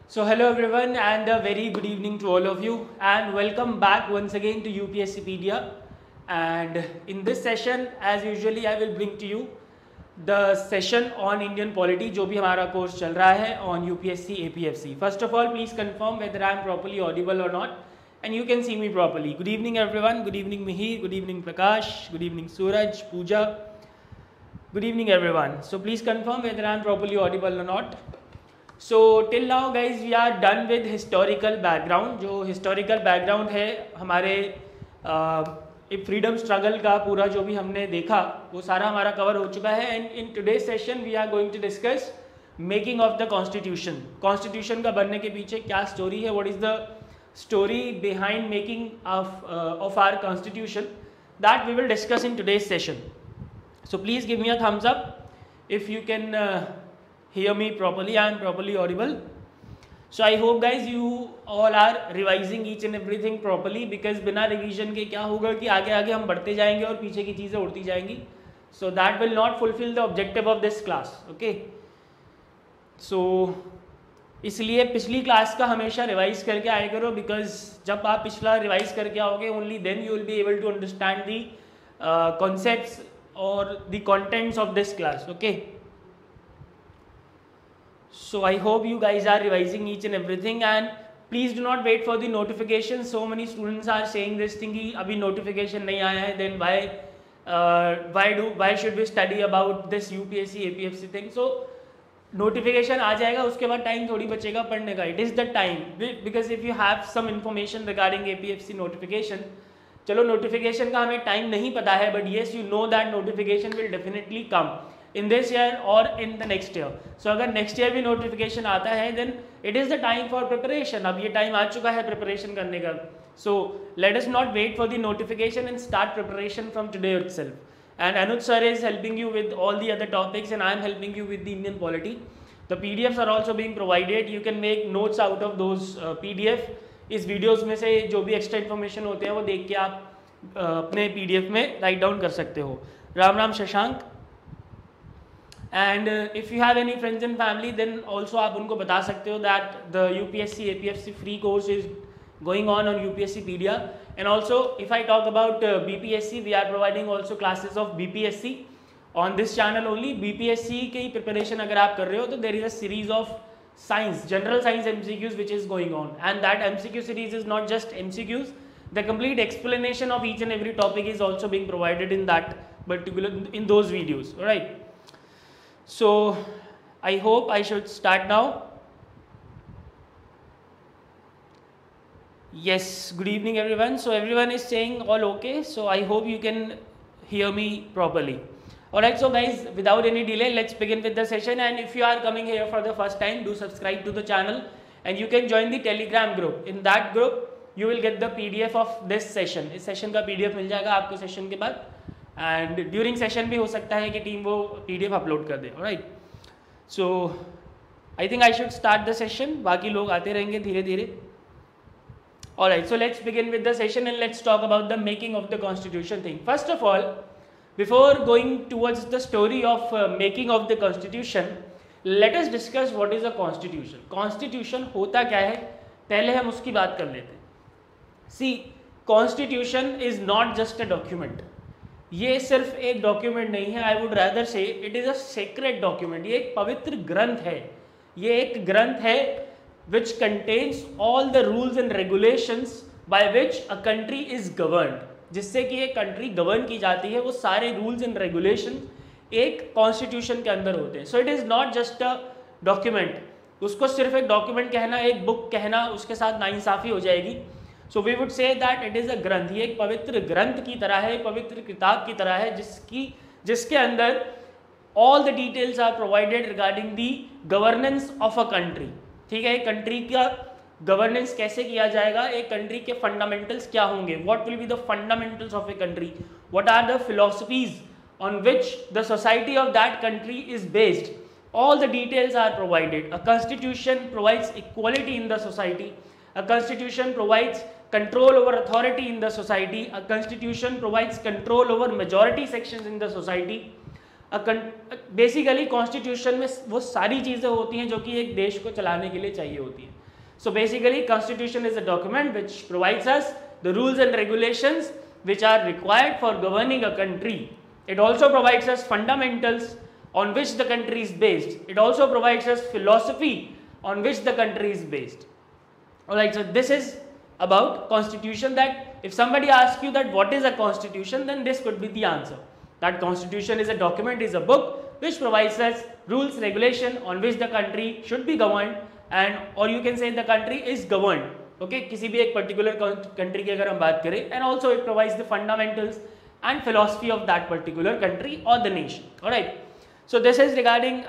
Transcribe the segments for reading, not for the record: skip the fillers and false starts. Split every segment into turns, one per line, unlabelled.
So hello everyone and a very good evening to all of you and welcome back once again to UPSCpedia. And in this session as usually I will bring to you the session on Indian polity जो भी हमारा course चल रहा है on UPSC APFC. First of all please confirm whether I am properly audible or not and you can see me properly. Good evening everyone, good evening Mihir, good evening Prakash, good evening Suraj, Pooja. Good evening everyone. So please confirm whether I am properly audible or not. So till now guys we are done with historical background. जो historical background है हमारे freedom struggle का पूरा जो भी हमने देखा वो सारा हमारा कवर हो चुका है. And in today's session we are going to discuss making of the constitution. Constitution का बनने के पीछे क्या स्टोरी है, what is the story behind making of our constitution, that we will discuss in today's session. So please give me a thumbs up if you can hear me properly. I am properly audible. So I hope guys you all are revising each and everything properly because बिना revision के क्या होगा कि आगे आगे हम बढ़ते जाएंगे और पीछे की चीज़ें उड़ती जाएंगी. So that will not fulfill the objective of this class. Okay. So इसलिए पिछली क्लास का हमेशा रिवाइज करके आया करो because जब आप पिछला रिवाइज करके आओगे only then you will be able to understand the concepts or the contents of this class. Okay, so I hope you guys are revising each and everything and please do not wait for the notification. So many students are saying this thing कि अभी notification नहीं आया है, then why should we study about this UPSC APFC thing. So notification आ जाएगा, उसके बाद time थोड़ी बचेगा पढ़ने का. It is the time because if you have some information regarding APFC notification, चलो नोटिफिकेशन का हमें टाइम नहीं पता है but yes you know that notification will definitely come in this year और in the next year. So अगर next year भी notification आता है then it is the time for preparation. अब ये टाइम आ चुका है प्रिपरेशन करने का. So let us not wait for the notification and start preparation from today itself. And Anuj sir is helping you with all the other topics and I am helping you with the Indian polity. The PDFs are also being provided. You can make notes out of those PDF. इस videos में से जो भी extra information होते हैं वो देख के आप अपने PDF में राइट डाउन कर सकते हो. Ram Ram Shashank. And if you have any friends and family then also आप उनको बता सकते हो that the UPSC APFC free course is going on UPSCpedia. And also if I talk about BPSC we are providing also classes of BPSC on this channel only. BPSC की preparation अगर आप कर रहे हो तो there is a series of science, general science MCQs which is going on and that MCQ series is not just MCQs. The complete explanation of each and every topic is also being provided in that particular in those videos. All right. So I hope I should start now. Yes. Good evening, everyone. So everyone is saying all okay. So I hope you can hear me properly. All right. So guys, without any delay, let's begin with the session. And if you are coming here for the first time, do subscribe to the channel, and you can join the Telegram group. In that group, you will get the PDF of this session. इस session का PDF मिल जाएगा आपको session के बाद and during session भी हो सकता है कि टीम वो PDF अपलोड कर दे. Alright. So I think I should start the session. बाकी लोग आते रहेंगे धीरे धीरे. Alright. So let's begin with the session and let's talk about the making of the constitution thing. First of all before going towards the story of making of the constitution let us discuss what is a constitution. Constitution होता क्या है पहले हम उसकी बात कर लेते हैं. See, Constitution is not just a document. ये सिर्फ एक डॉक्यूमेंट नहीं है. I would rather say it is a sacred document. ये एक पवित्र ग्रंथ है. ये एक ग्रंथ है which contains all the rules and regulations by which a country is governed. जिससे कि एक कंट्री गवर्न की जाती है वो सारे रूल्स एंड रेगुलेशन एक कॉन्स्टिट्यूशन के अंदर होते हैं. So it is not just a document. उसको सिर्फ एक डॉक्यूमेंट कहना, एक बुक कहना, उसके साथ नाइंसाफ़ी हो जाएगी. So we would say that it is a ग्रंथ. ये एक पवित्र ग्रंथ की तरह है, एक पवित्र किताब की तरह है जिसके अंदर all the details are provided regarding the governance of a country. ठीक है, एक कंट्री का गवर्नेंस कैसे किया जाएगा, एक कंट्री के फंडामेंटल्स क्या होंगे, what will be the fundamentals of a country, what are the philosophies on which the society of that country is based. All the details are provided. A constitution provides equality in the society. A constitution provides control over authority in the society. A constitution provides control over majority sections in the society. Basically constitution में वो सारी चीज़ें होती हैं जो कि एक देश को चलाने के लिए चाहिए होती हैं. So basically constitution is a document which provides us the rules and regulations which are required for governing a country. It also provides us fundamentals on which the country is based. It also provides us philosophy on which the country is based. Alright, so this is about constitution, that if somebody asks you that what is a constitution, then this could be the answer. That constitution is a document, is a book which provides us rules, regulation on which the country should be governed, and or you can say the country is governed. Okay, किसी भी एक particular country की अगर हम बात करें, and also it provides the fundamentals and philosophy of that particular country or the nation. Alright, so this is regarding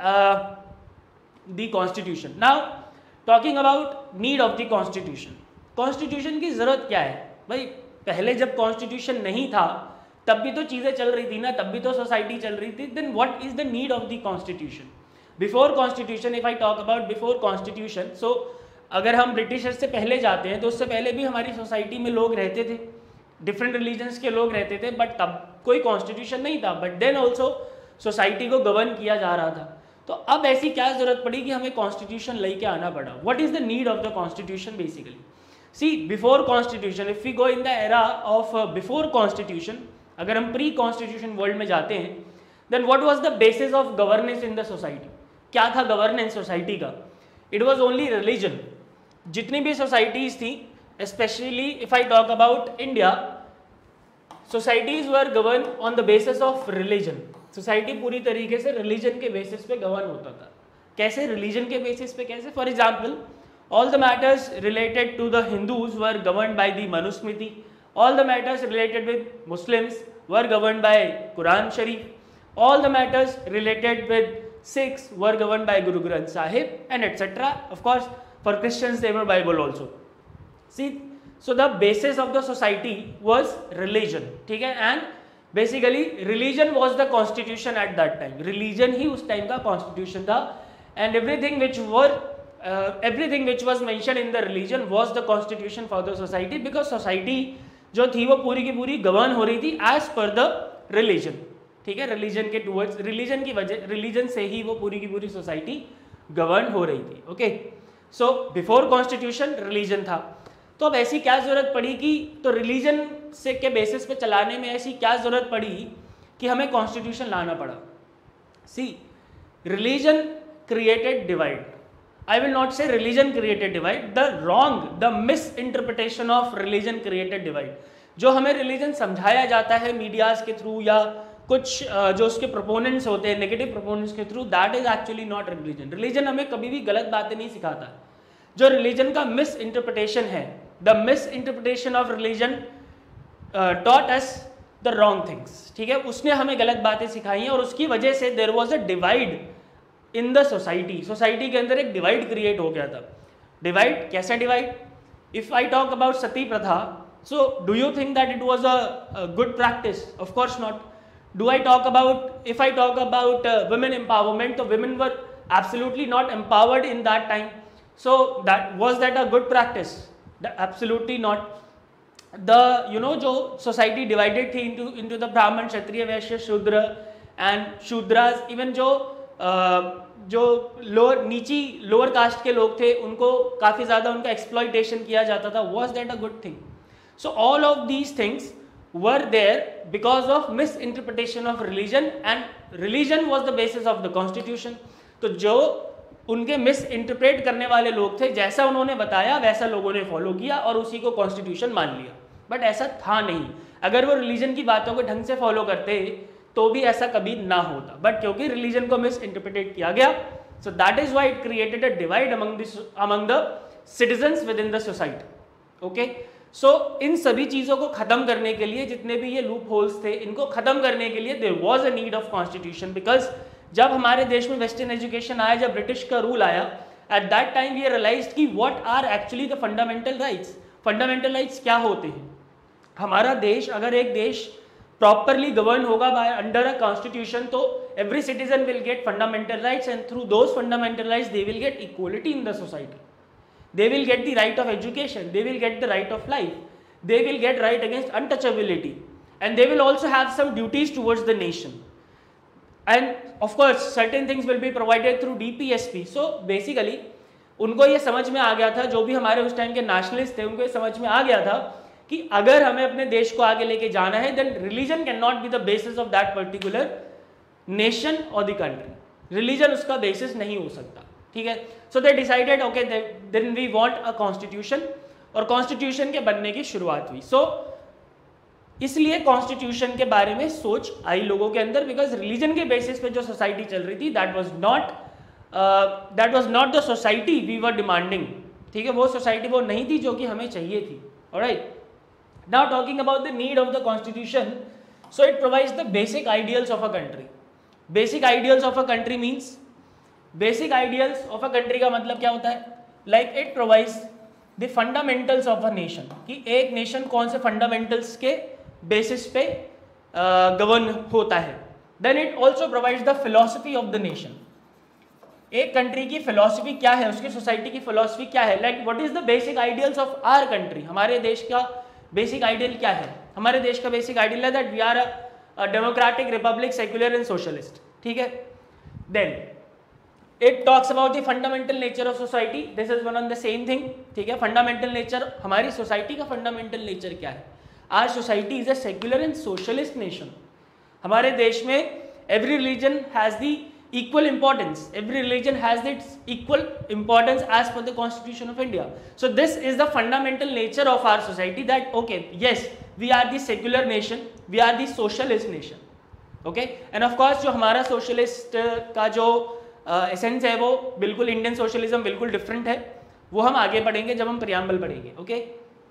the constitution. Now talking about need of the constitution. Constitution की जरूरत क्या है भाई? पहले जब constitution नहीं था तब भी तो चीजें चल रही थी ना, तब भी तो सोसाइटी चल रही थी. Then what is the need of the constitution? Before constitution, if I talk about before constitution, so अगर हम ब्रिटिशर्स से पहले जाते हैं तो उससे पहले भी हमारी सोसाइटी में लोग रहते थे, डिफरेंट रिलीजन्स के लोग रहते थे, बट तब कोई कॉन्स्टिट्यूशन नहीं था, बट देन ऑल्सो सोसाइटी को गवर्न किया जा रहा था. तो अब ऐसी क्या जरूरत पड़ी कि हमें कॉन्स्टिट्यूशन लेके आना पड़ा? What is the need of the constitution? Basically see before constitution, if we go in the era of before constitution, अगर हम प्री कॉन्स्टिट्यूशन वर्ल्ड में जाते हैं, then what was the basis of governance in the society? क्या था governance society का? It was only religion. जितनी भी सोसाइटीज थी, specially if I talk about India, societies were govern on the basis of religion. Society पूरी तरीके से religion के बेसिस पे गवर्न होता था. कैसे? रिलीजन के बेसिस पे कैसे? For example, all the matters related to the Hindus were govern by the Manusmriti. All the matters related with Muslims were govern by Quran Sharif. All the matters related with Sikhs were governed by Guru Granth Sahib, and etc. Of course, for Christians they were Bible also. See, so the basis of the society was religion. ठीक है? And basically religion was the constitution at that time. Religion ही उस time का constitution था, and everything which was mentioned in the religion was the constitution for the society, because society जो थी वो पूरी की पूरी govern हो रही थी as per the religion. ठीक है? रिलीजन के टूवर्ड्स, रिलीजन की वजह, रिलीजन से ही वो पूरी की पूरी सोसाइटी गवर्न हो रही थी. Okay, so before constitution religion था. तो अब ऐसी क्या जरूरत पड़ी कि, तो रिलीजन से के बेसिस पे चलाने में ऐसी क्या जरूरत पड़ी कि हमें कॉन्स्टिट्यूशन लाना पड़ा? See, religion created divide. I will not say religion created divide, the wrong, the mis interpretation of religion created divide. जो हमें रिलीजन समझाया जाता है मीडियाज के थ्रू या कुछ जो उसके प्रोपोनेंट्स होते हैं, नेगेटिव प्रोपोनेंट्स के through, that is actually not religion. Religion हमें कभी भी गलत बातें नहीं सिखाता. जो रिलीजन का मिस इंटरप्रिटेशन है, the mis interpretation of religion taught us the wrong things. ठीक है? उसने हमें गलत बातें सिखाई हैं और उसकी वजह से there was a divide in the society. Society के अंदर एक डिवाइड क्रिएट हो गया था. डिवाइड कैसे? Divide, if I talk about sati प्रथा, so do you think that it was a good practice? Of course not. Do I talk about, if I talk about women empowerment, so women were absolutely not empowered in that time. So that was that a good practice? Absolutely not. The जो society divided थी into the Brahman, Kshatriya, Vaishya, Shudra, and Shudras, even जो lower caste के लोग थे उनको काफ़ी ज़्यादा उनका exploitation किया जाता था. Was that a good thing? So all of these things were there because of misinterpretation of religion, and religion was the basis of the constitution. तो जो उनके मिसइंटरप्रेट करने वाले लोग थे, जैसा उन्होंने बताया वैसा लोगों ने फॉलो किया और उसी को कॉन्स्टिट्यूशन मान लिया. बट ऐसा था नहीं. अगर वो रिलीजन की बातों को ढंग से फॉलो करते तो भी ऐसा कभी ना होता, बट क्योंकि रिलीजन को मिसइंटरप्रेट किया गया, so that is why it created a divide among the citizens with in the society. Okay, so इन सभी चीज़ों को ख़त्म करने के लिए, जितने भी ये लूप होल्स थे, इनको ख़त्म करने के लिए there was a need of constitution. Because जब हमारे देश में वेस्टर्न एजुकेशन आया, जब ब्रिटिश का रूल आया, at that time we realized कि what are actually the fundamental rights. Fundamental rights क्या होते हैं? हमारा देश, अगर एक देश प्रॉपरली गवर्न होगा बाय अंडर अ कॉन्स्टिट्यूशन, तो every citizen will get fundamental rights, and through those fundamental rights they will get equality in the society. They will get the right of education, they will get the right of life, they will get right against untouchability, and they will also have some duties towards the nation, and of course certain things will be provided through DPSP. So basically उनको ये समझ में आ गया था, जो भी हमारे उस टाइम के नेशनलिस्ट थे उनको ये समझ में आ गया था कि अगर हमें अपने देश को आगे लेके जाना है then religion can not be the basis of that particular nation और द कंट्री। रिलीजन उसका बेसिस नहीं हो सकता, ठीक है। So they decided okay then we want a constitution, और कॉन्स्टिट्यूशन के बनने की शुरुआत हुई। सो इसलिए कॉन्स्टिट्यूशन के बारे में सोच आई लोगों के अंदर, बिकॉज रिलीजन के बेसिस पे जो सोसाइटी चल रही थी that was not the society we were demanding, ठीक है। वो सोसाइटी वो नहीं थी जो कि हमें चाहिए थी। Alright, now talking about the need of the constitution, so it provides the basic ideals of a country. Basic ideals of a country means, basic ideals of a country का मतलब क्या होता है, like it provides the fundamentals of a nation, कि एक nation कौन से fundamentals के बेसिस पे गवर्न होता है। Then it also provides the philosophy of the nation, एक कंट्री की फिलोसफी क्या है, उसकी सोसाइटी की फिलोसफी क्या है, like what is the basic ideals of our country. हमारे देश का बेसिक आइडियल क्या है, हमारे देश का बेसिक आइडियल है that we are a democratic republic secular and socialist, ठीक है। Then it talks about the fundamental nature of society, this is one on the same thing, ठीक है। फंडामेंटल नेचर, हमारी सोसाइटी का फंडामेंटल नेचर क्या है। Our society is a secular and socialist nation. हमारे देश में every religion has the equal importance, every religion has its equal importance as per the Constitution of India. So this is the fundamental nature of our society, that okay, yes, we are the secular nation, we are the socialist nation, okay, and of course जो हमारा socialist का जो essence है वो बिल्कुल Indian socialism बिल्कुल different है, वो हम आगे पढ़ेंगे जब हम preamble पढ़ेंगे, okay.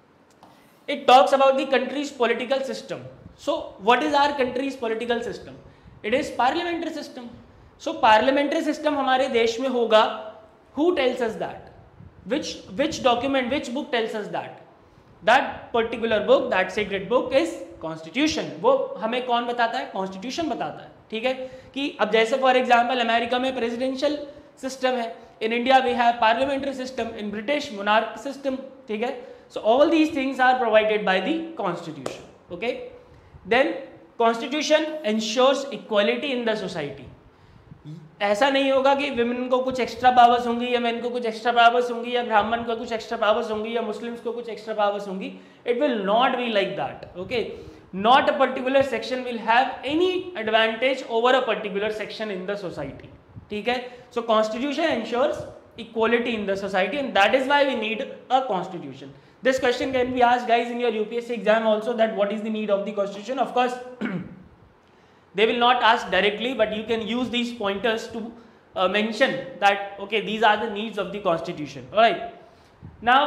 It talks about the country's political system. So what is our country's political system? It is parliamentary system. So parliamentary system हमारे देश में होगा, who tells us that, which document, which book tells us that, that particular book, that sacred book is constitution। वो हमें कौन बताता है, constitution बताता है, ठीक है। कि अब जैसे फॉर एग्जाम्पल अमेरिका में प्रेसिडेंशियल सिस्टम है, in India we have parliamentary system, in British monarch system, ठीक है। So all these things are provided by the constitution, okay. Then constitution ensures equality in the society. ऐसा नहीं होगा कि women को कुछ एक्स्ट्रा पावर्स होंगी या मेन को कुछ एक्स्ट्रा पावर्स होंगी या ब्राह्मण को कुछ एक्स्ट्रा पावर्स होंगी या मुस्लिम्स को कुछ एक्स्ट्रा पावर्स होंगी। It will not be like that, okay. Not a particular section will have any advantage over a particular section in the society, ठीक है। So constitution ensures equality in the society and that is why we need a constitution. This question can be asked guys in your UPSC exam also, that what is the need of the constitution. Of course they will not ask directly, but you can use these pointers to mention that okay, these are the needs of the constitution. All right, now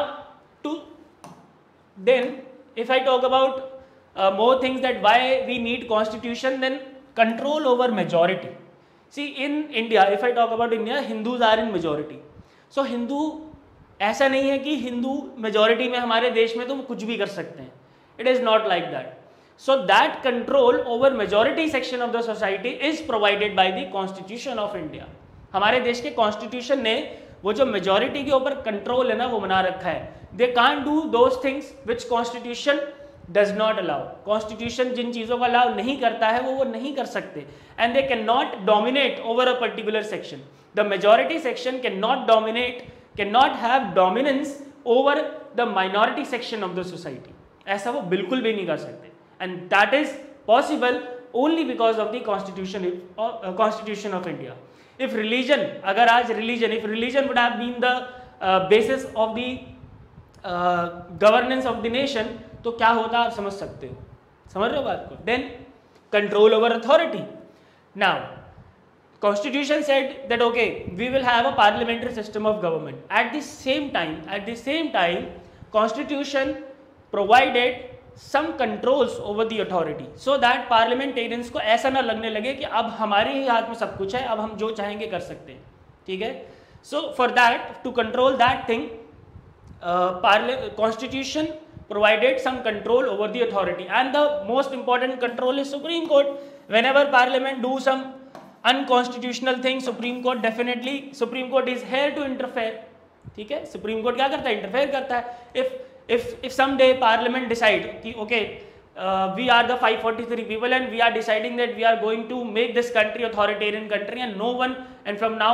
then if I talk about more things that why we need constitution, then control over majority. See, in India, if I talk about India, Hindus are in majority. So Hindu, ऐसा नहीं है कि Hindu majority में हमारे देश में तो वो कुछ भी कर सकते हैं, it is not like that. So that control over majority section of the society is provided by the Constitution of India. हमारे देश के कॉन्स्टिट्यूशन ने वो जो मेजॉरिटी के ऊपर कंट्रोल है ना वो बना रखा है। They can't do those things which constitution does not allow. Constitution जिन चीज़ों को अलाउ नहीं करता है वो नहीं कर सकते, and they can not dominate over a particular section. The majority section can not dominate, can not have dominance over the minority section of the society. ऐसा वो बिल्कुल भी नहीं कर सकते, and that is possible only because of the constitution of India. If religion, अगर आज religion, if religion would have been the basis of the governance of the nation, तो क्या होता आप समझ सकते हो, समझ रहे हो बात को। Then control over authority. Now constitution said that okay, we will have a parliamentary system of government. At the same time constitution provided some controls over the authority, so that parliamentarians को ऐसा ना लगने लगे कि अब हमारे ही हाथ में सब कुछ है, अब हम जो चाहेंगे कर सकते हैं, ठीक है। So for that, to control that thing, constitution provided some control over the authority, and the most important control is Supreme Court. Whenever Parliament do some unconstitutional thing, Supreme Court is here to interfere, ठीक है। Supreme Court क्या करता है, interfere करता है। If someday Parliament decide कि okay, we are the 543 people and we are deciding that we are going to make this country authoritarian country and no one, and from now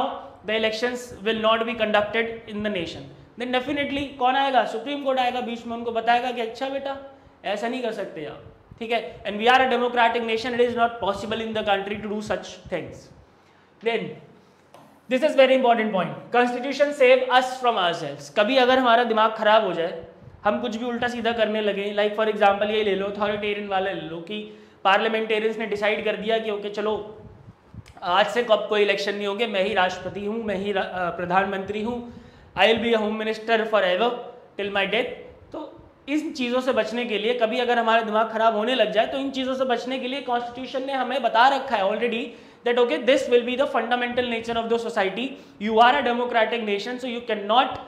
the elections will not be conducted in the nation, then definitely कौन आएगा, supreme court आएगा बीच में, उनको बताएगा कि अच्छा बेटा ऐसा नहीं कर सकते आप, ठीक है. And we are a democratic nation, it is not possible in the country to do such things. Then this is very important point, constitution save us from ourselves. कभी अगर हमारा दिमाग खराब हो जाए, हम कुछ भी उल्टा सीधा करने लगे, लाइक फॉर एग्जांपल ये ले लो, अथॉरिटेरियन वाला ले लो कि पार्लियामेंटेरियंस ने डिसाइड कर दिया कि ओके चलो आज से कब कोई इलेक्शन नहीं होंगे, मैं ही राष्ट्रपति हूँ, मैं ही प्रधानमंत्री हूँ, I will be a home minister for ever till my death. तो इन चीज़ों से बचने के लिए, कभी अगर हमारा दिमाग खराब होने लग जाए, तो इन चीज़ों से बचने के लिए कॉन्स्टिट्यूशन ने हमें बता रखा है already that okay this will be the fundamental nature of the society. You are a democratic nation, so you can not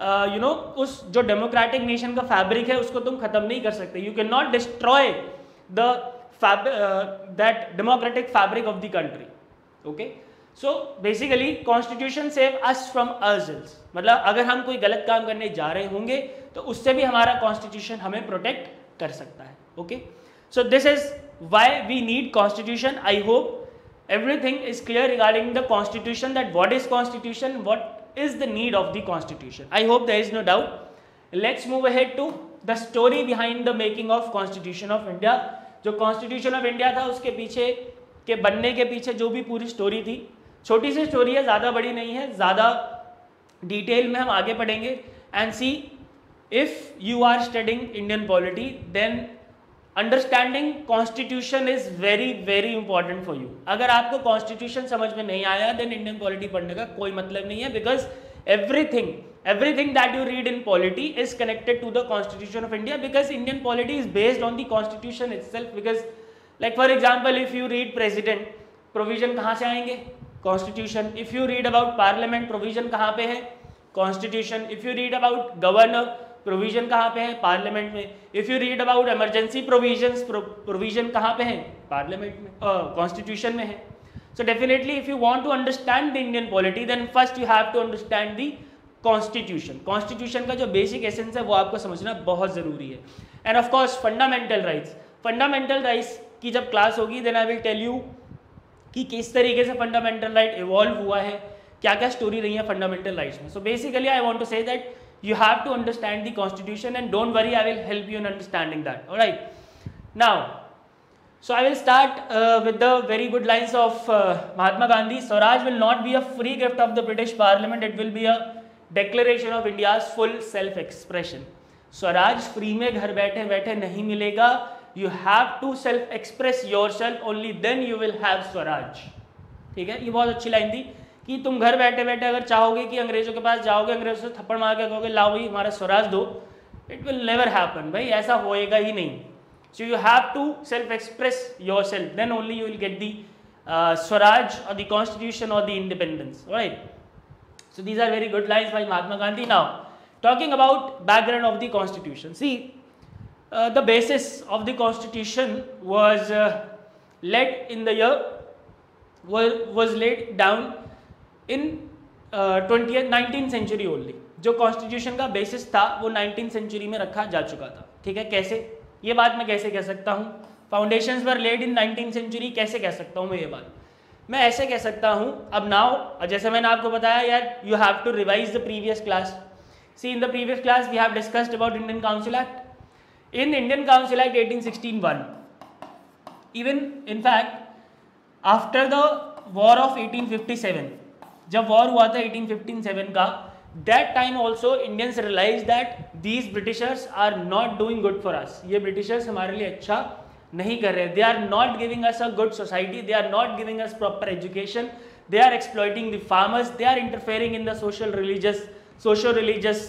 उस जो डेमोक्रेटिक नेशन का फैब्रिक है उसको तुम खत्म नहीं कर सकते. You can not destroy the that democratic fabric of the country. Okay, so basically constitution save us from ourselves, मतलब अगर हम कोई गलत काम करने जा रहे होंगे तो उससे भी हमारा कॉन्स्टिट्यूशन हमें प्रोटेक्ट कर सकता है. Okay, so this is why we need constitution. I hope everything is clear regarding the constitution, that what is constitution, what is the need of the constitution. I hope there is no doubt. Let's move ahead to the story behind the making of constitution of India. जो constitution of India था उसके पीछे के बनने के पीछे जो भी पूरी स्टोरी थी, छोटी सी स्टोरी है, ज़्यादा बड़ी नहीं है, ज़्यादा डिटेल में हम आगे पढ़ेंगे. And see if you are studying Indian polity then understanding constitution is very very important for you. अगर आपको कॉन्स्टिट्यूशन समझ में नहीं आया देन इंडियन पॉलिटी पढ़ने का कोई मतलब नहीं है, because everything that you read in polity is connected to the constitution of India, because Indian polity is based on the constitution itself. Because like for example if you read president, provision कहाँ से आएंगे, constitution. If you read about parliament, provision कहाँ पे है, constitution. If you read about governor, provision कहाँ पे है, parliament में. If you read about emergency provisions, provision कहाँ पे है, पार्लियामेंट में, कॉन्स्टिट्यूशन में है. So definitely if you want to understand the Indian polity then first you have to understand the constitution. Constitution का जो बेसिक एसेंस है वो आपको समझना बहुत ज़रूरी है. And of course fundamental rights. Fundamental rights की जब क्लास होगी then I will tell you कि किस तरीके से फंडामेंटल राइट इवॉल्व हुआ है, क्या क्या स्टोरी रही है फंडामेंटल राइट्स में. So basically I want to say that you have to understand the constitution, and don't worry, I will help you in understanding that. All right, now so I will start with the very good lines of Mahatma Gandhi. Swaraj will not be a free gift of the British Parliament, it will be a declaration of India's full self expression. Swaraj free में घर बैठे बैठे नहीं मिलेगा, you have to self express yourself, only then you will have Swaraj. ठीक है, ये बहुत अच्छी लाइन थी कि तुम घर बैठे बैठे अगर चाहोगे कि अंग्रेजों के पास जाओगे, अंग्रेजों से थप्पड़ मार के कहोगे लाओ भाई हमारा स्वराज दो, इट विल नेवर हैपन. भाई ऐसा होएगा ही नहीं. So you have to self express yourself, then only you will get the swaraj और द कॉन्स्टिट्यूशन और the independence. Right, so these are very good lines by Mahatma Gandhi. Now talking about background of the constitution, see the basis of the constitution was laid in the year was laid down in 19th century only. जो constitution का basis था वो 19th century में रखा जा चुका था. ठीक है, कैसे, ये बात मैं कैसे कह सकता हूँ, foundations were laid in 19th century, कैसे कह सकता हूँ मैं ये बात, मैं ऐसे कह सकता हूँ. अब नाउ जैसे मैंने आपको बताया यार, you have to revise the previous class. See in the previous class we have discussed about Indian council act. In Indian council act 1861, even in fact after the war of 1857, जब war हुआ था 1857 का, that time also Indians realise that these Britishers are not doing good for us. ये Britishers हमारे लिए अच्छा नहीं कर रहे. They are not giving us a good society, they are not giving us proper education, they are exploiting the farmers, they are interfering in the social religious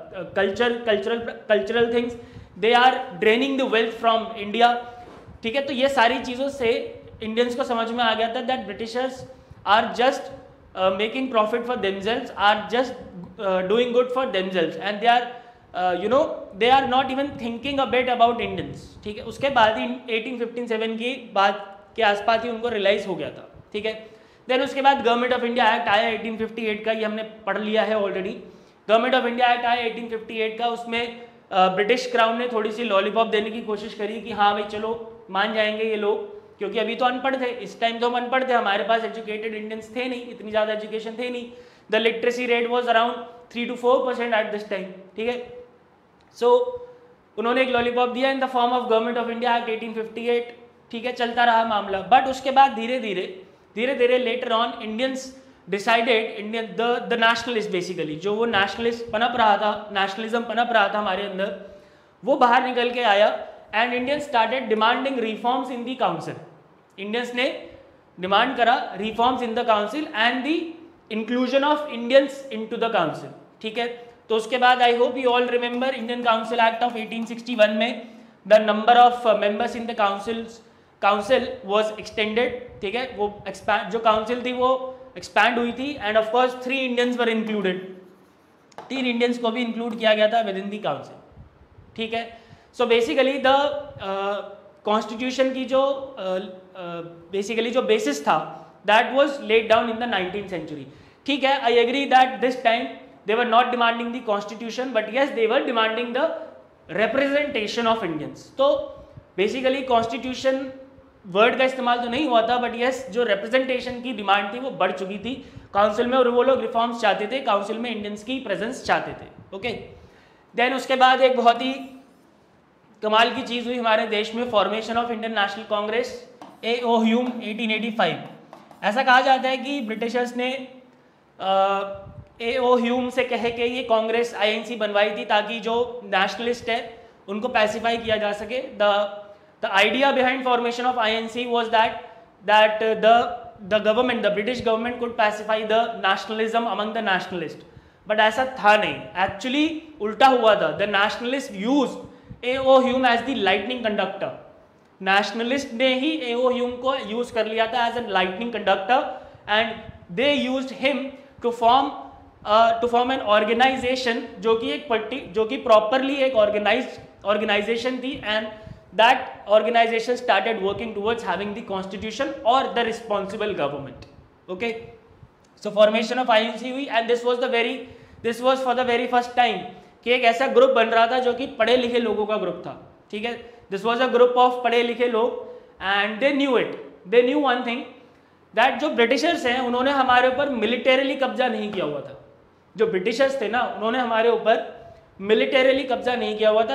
cultural things, they are draining the wealth from India. ठीक है, तो ये सारी चीज़ों से Indians को समझ में आ गया था that Britishers are just making profit for themselves, are just doing good for themselves, and they are they are not even thinking a bit about Indians. ठीक है, उसके बाद ही 1857 की बात के आसपास ही उनको रियलाइज हो गया था. ठीक है, देन उसके बाद गवर्नमेंट ऑफ इंडिया एक्ट आया 1858 का, ये हमने पढ़ लिया है already. Government of India act आया 1858 का, उसमें ब्रिटिश क्राउन ने थोड़ी सी लॉलीपॉप देने की कोशिश करी कि हाँ भाई चलो मान जाएंगे ये लोग, क्योंकि अभी तो अनपढ़ थे, इस टाइम तो हम अनपढ़ थे, हमारे पास एजुकेटेड इंडियंस थे नहीं, इतनी ज़्यादा एजुकेशन थे नहीं. The literacy rate was around 3 to 4% at this time, ठीक है। सो उन्होंने एक लॉलीपॉप दिया in the form of government of India act 1858, ठीक है, चलता रहा मामला। बट उसके बाद धीरे धीरे later on Indians decided, Indian the nationalist basically, जो वो नेशनलिस्ट पनप रहा था, नेशनलिज्म पनप रहा था हमारे अंदर, वो बाहर निकल के आया and Indians started demanding reforms in the council. Indians ने डिमांड करा reforms in the council and the inclusion of Indians into the council, ठीक है। तो उसके बाद I hope you all remember Indian council act of 1861 में the number of members in the council was extended, ठीक है। वो एक्सपैंड, जो काउंसिल थी वो एक्सपैंड हुई थी and of course 3 Indians were included, 3 Indians को भी इंक्लूड किया गया था विद इन द काउंसिल, ठीक है। सो बेसिकली द कॉन्स्टिट्यूशन की जो बेसिकली जो बेसिस था that was laid down in the 19th century, ठीक है। I agree that this time they were not demanding the constitution but yes they were demanding the representation of Indians। तो basically constitution word का इस्तेमाल तो नहीं हुआ था but yes जो रिप्रेजेंटेशन की डिमांड थी वो बढ़ चुकी थी काउंसिल में, और वो लोग रिफॉर्म्स चाहते थे, काउंसिल में इंडियंस की प्रेजेंस चाहते थे, ओके। देन उसके बाद एक बहुत ही कमाल की चीज़ हुई हमारे देश में, formation of Indian National Congress, A.O. Hume 1885। ऐसा कहा जाता है कि ब्रिटिशर्स ने A.O. Hume से कहे कि ये कांग्रेस INC बनवाई थी ताकि जो नेशनलिस्ट है उनको पैसिफाई किया जा सके। The idea behind formation of INC was that the government, the British government could pacify the nationalism among the nationalists, but ऐसा था नहीं, actually उल्टा हुआ था। The nationalists used A.O. Hume as the lightning conductor, nationalist ने ही A.O. Hume को use कर लिया था as a lightning conductor and they used him to form an organization जो कि properly एक organization थी and that organization started working towards having the constitution or the responsible government, okay। So formation of INC हुई and this was for the very first time कि एक ऐसा group बन रहा था जो कि पढ़े लिखे लोगों का ग्रुप था, ठीक है। This was a group of पढ़े लिखे लोग and they knew one thing that जो ब्रिटिशर्स हैं उन्होंने हमारे ऊपर मिलिटरीली कब्जा नहीं किया हुआ था। जो ब्रिटिशर्स थे ना उन्होंने हमारे ऊपर मिलिटरीली कब्जा नहीं किया हुआ था,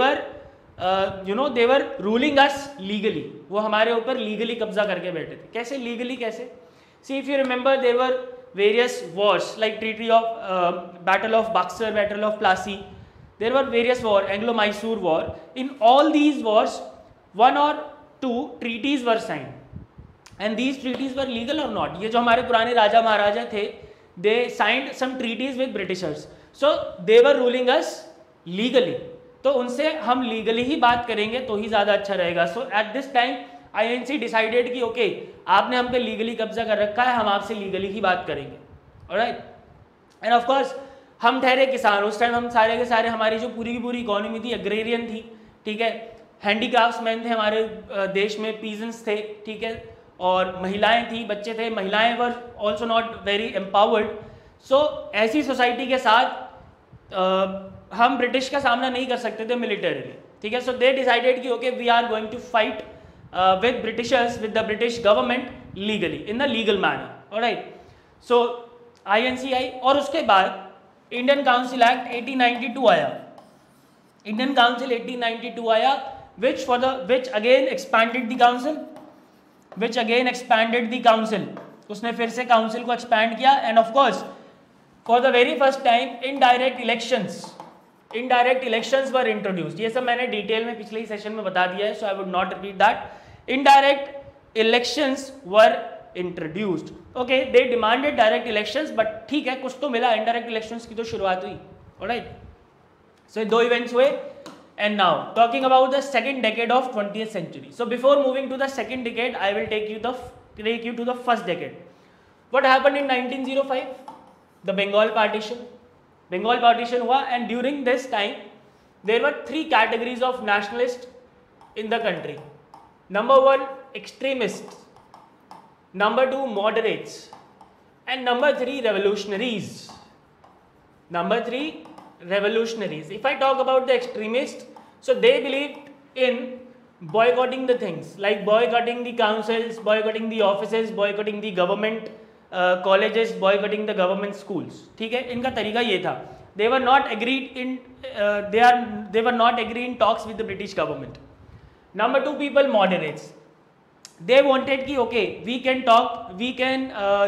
they were ruling us legally, वो हमारे ऊपर लीगली कब्जा करके बैठे थे। कैसे लीगली, कैसे? See if you remember there were various wars like treaty of battle of Buxar, battle of Plassey, there were various war, Anglo-Mysore war, in all these wars 1 or 2 treaties were signed and these treaties were legal or not। ये जो हमारे पुराने राजा महाराजा थे they signed some treaties with Britishers, so they were ruling us legally, तो उनसे हम legally ही बात करेंगे तो ही ज़्यादा अच्छा रहेगा। So at this time INC decided कि ओके आपने हम पे लीगली कब्जा कर रखा है, हम आपसे लीगली ही बात करेंगे, ऑलराइट। एंड ऑफ कोर्स हम ठहरे किसान, उस टाइम हम सारे के सारे, हमारी जो पूरी की पूरी इकोनॉमी थी एग्रेरियन थी, ठीक है। हैंडीक्राफ्ट्समैन थे हमारे देश में, पीजेंट्स थे, ठीक है, और महिलाएं थी, बच्चे थे, महिलाएं were also not very empowered. So ऐसी सोसाइटी के साथ हम ब्रिटिश का सामना नहीं कर सकते थे मिलिटरीली, ठीक है। सो दे डिसाइडेड कि okay we are going to fight with Britishers, with the British government legally, in the legal manner, alright. So INC आई और उसके बाद इंडियन काउंसिल एक्ट 1892 आया, इंडियन काउंसिल 1892 आया which again expanded the council, उसने फिर से काउंसिल को एक्सपैंड किया and of course for the very first time indirect elections were introduced. ये सब मैंने डिटेल में पिछले ही सेशन में बता दिया है, so I would not repeat that. Indirect elections were introduced, okay, they demanded direct elections but ठीक है कुछ तो मिला, इनडायरेक्ट इलेक्शंस की तो शुरुआत हुई, ऑलराइट। सो 2 इवेंट्स हुए and now talking about the second decade of 20th century। So before moving to the second decade I will take you to the first decade। What happened in 1905? The Bengal partition हुआ and during this time there were 3 categories of nationalists in the country। Number 1 extremists, number 2 moderates and number 3 revolutionaries। If I talk about the extremists, so they believed in boycotting the things like boycotting the councils, boycotting the offices, boycotting the government, colleges boycotting the government schools, ठीक है, इनका तरीका ये था. They were not agreed in they were not agreed in talks with the British government. Number two, people moderates. They wanted ki okay, we can talk, we can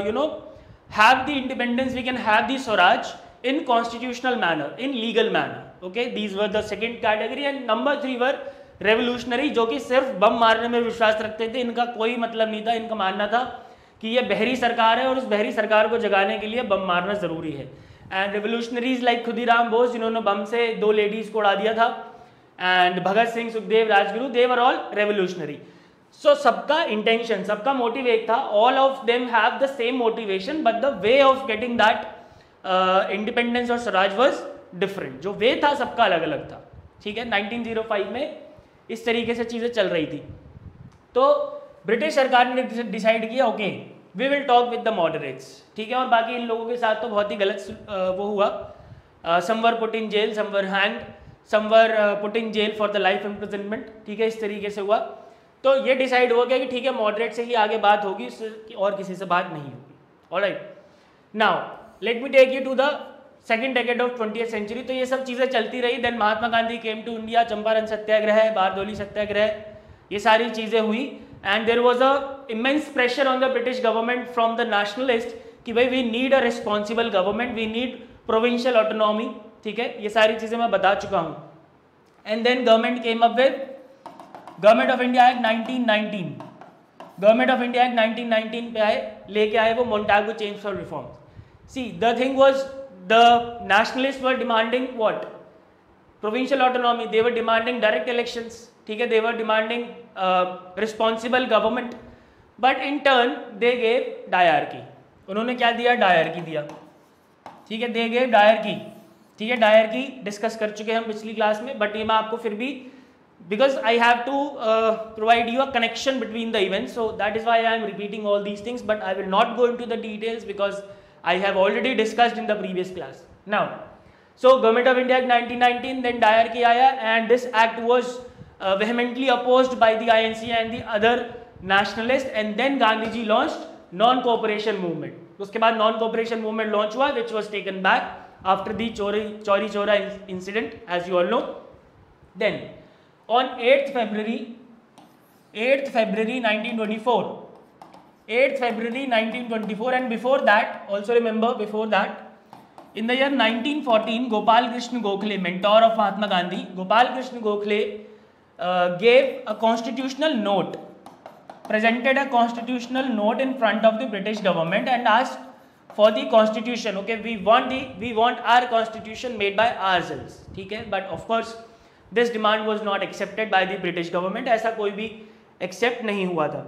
have the independence, we can have the Swaraj in constitutional manner, in legal manner. Okay, these were the second category. And number three were revolutionary, जो कि सिर्फ बम मारने में विश्वास रखते थे. इनका कोई मतलब नहीं था, इनका मानना था कि ये बहरी सरकार है और उस बहरी सरकार को जगाने के लिए बम मारना जरूरी है. And revolutionaries like Khudiram Bose, जिन्होंने बम से 2 लेडीज को उड़ा दिया था, and Bhagat Singh, Sukhdev, Rajguru, they were all revolutionary. So सबका इंटेंशन, सबका मोटिव एक था. All of them have the same motivation, but the way of getting that independence और स्वराज वाज डिफरेंट. जो वे था सबका अलग अलग था, ठीक है. 1905 में इस तरीके से चीज़ें चल रही थी. तो ब्रिटिश सरकार ने डिसाइड किया okay, we will talk with the moderates, ठीक है. और बाकी इन लोगों के साथ तो बहुत ही गलत वो हुआ. Some were put in jail, some were hanged, some were put in jail for the life imprisonment, ठीक है. इस तरीके से हुआ. तो ये डिसाइड हो गया कि ठीक है, मॉडरेट से ही आगे बात होगी और किसी से बात नहीं होगी. Alright, now let me take you to the second decade of 20th century. तो ये सब चीज़ें चलती रही. Then Mahatma Gandhi came to India, Champaran Satyagraha, Bardoli Satyagraha, ये सारी चीज़ें हुई. And there was a immense pressure on the British government from the nationalists कि भाई we need a responsible government, we need provincial autonomy, ठीक है. ये सारी चीज़ें मैं बता चुका हूँ. And then government came up with Government of India Act 1919. Government of India Act 1919 पे आए, लेके आए वो Montagu Change for Reform. See, the thing was the nationalists were demanding what? Provincial autonomy. They were demanding direct elections, ठीक है. They were demanding responsible government, but in turn they gave dyarchy. उन्होंने क्या दिया? Dyarchy दिया, ठीक है. they gave dyarchy, ठीक है. डायरकी डिस्कस कर चुके हैं हम पिछली क्लास में, बट ये मैं आपको फिर भी, because I have to provide you a connection between the events, so that is why I am repeating all these things, but I will not go into the details because I have already discussed in the previous class. Now, so Government of India Act 1919, then dyarchy आया, and this act was vehemently opposed by the INC and the other nationalists, and then Gandhi ji launched non-cooperation movement. उसके बाद non-cooperation movement launch हुआ, which was taken back after the Chauri Chaura incident, as you all know. Then on 8th February 1924, 8th February 1924, and before that, also remember, before that, in the year 1914, Gopal Krishna Gokhale, mentor of Mahatma Gandhi, Gopal Krishna Gokhale gave a constitutional note, presented a constitutional note in front of the British government and asked for the constitution. Okay, we want our constitution made by ourselves, ठीक है. But of course this demand was not accepted by the British government. ऐसा कोई भी accept नहीं हुआ था.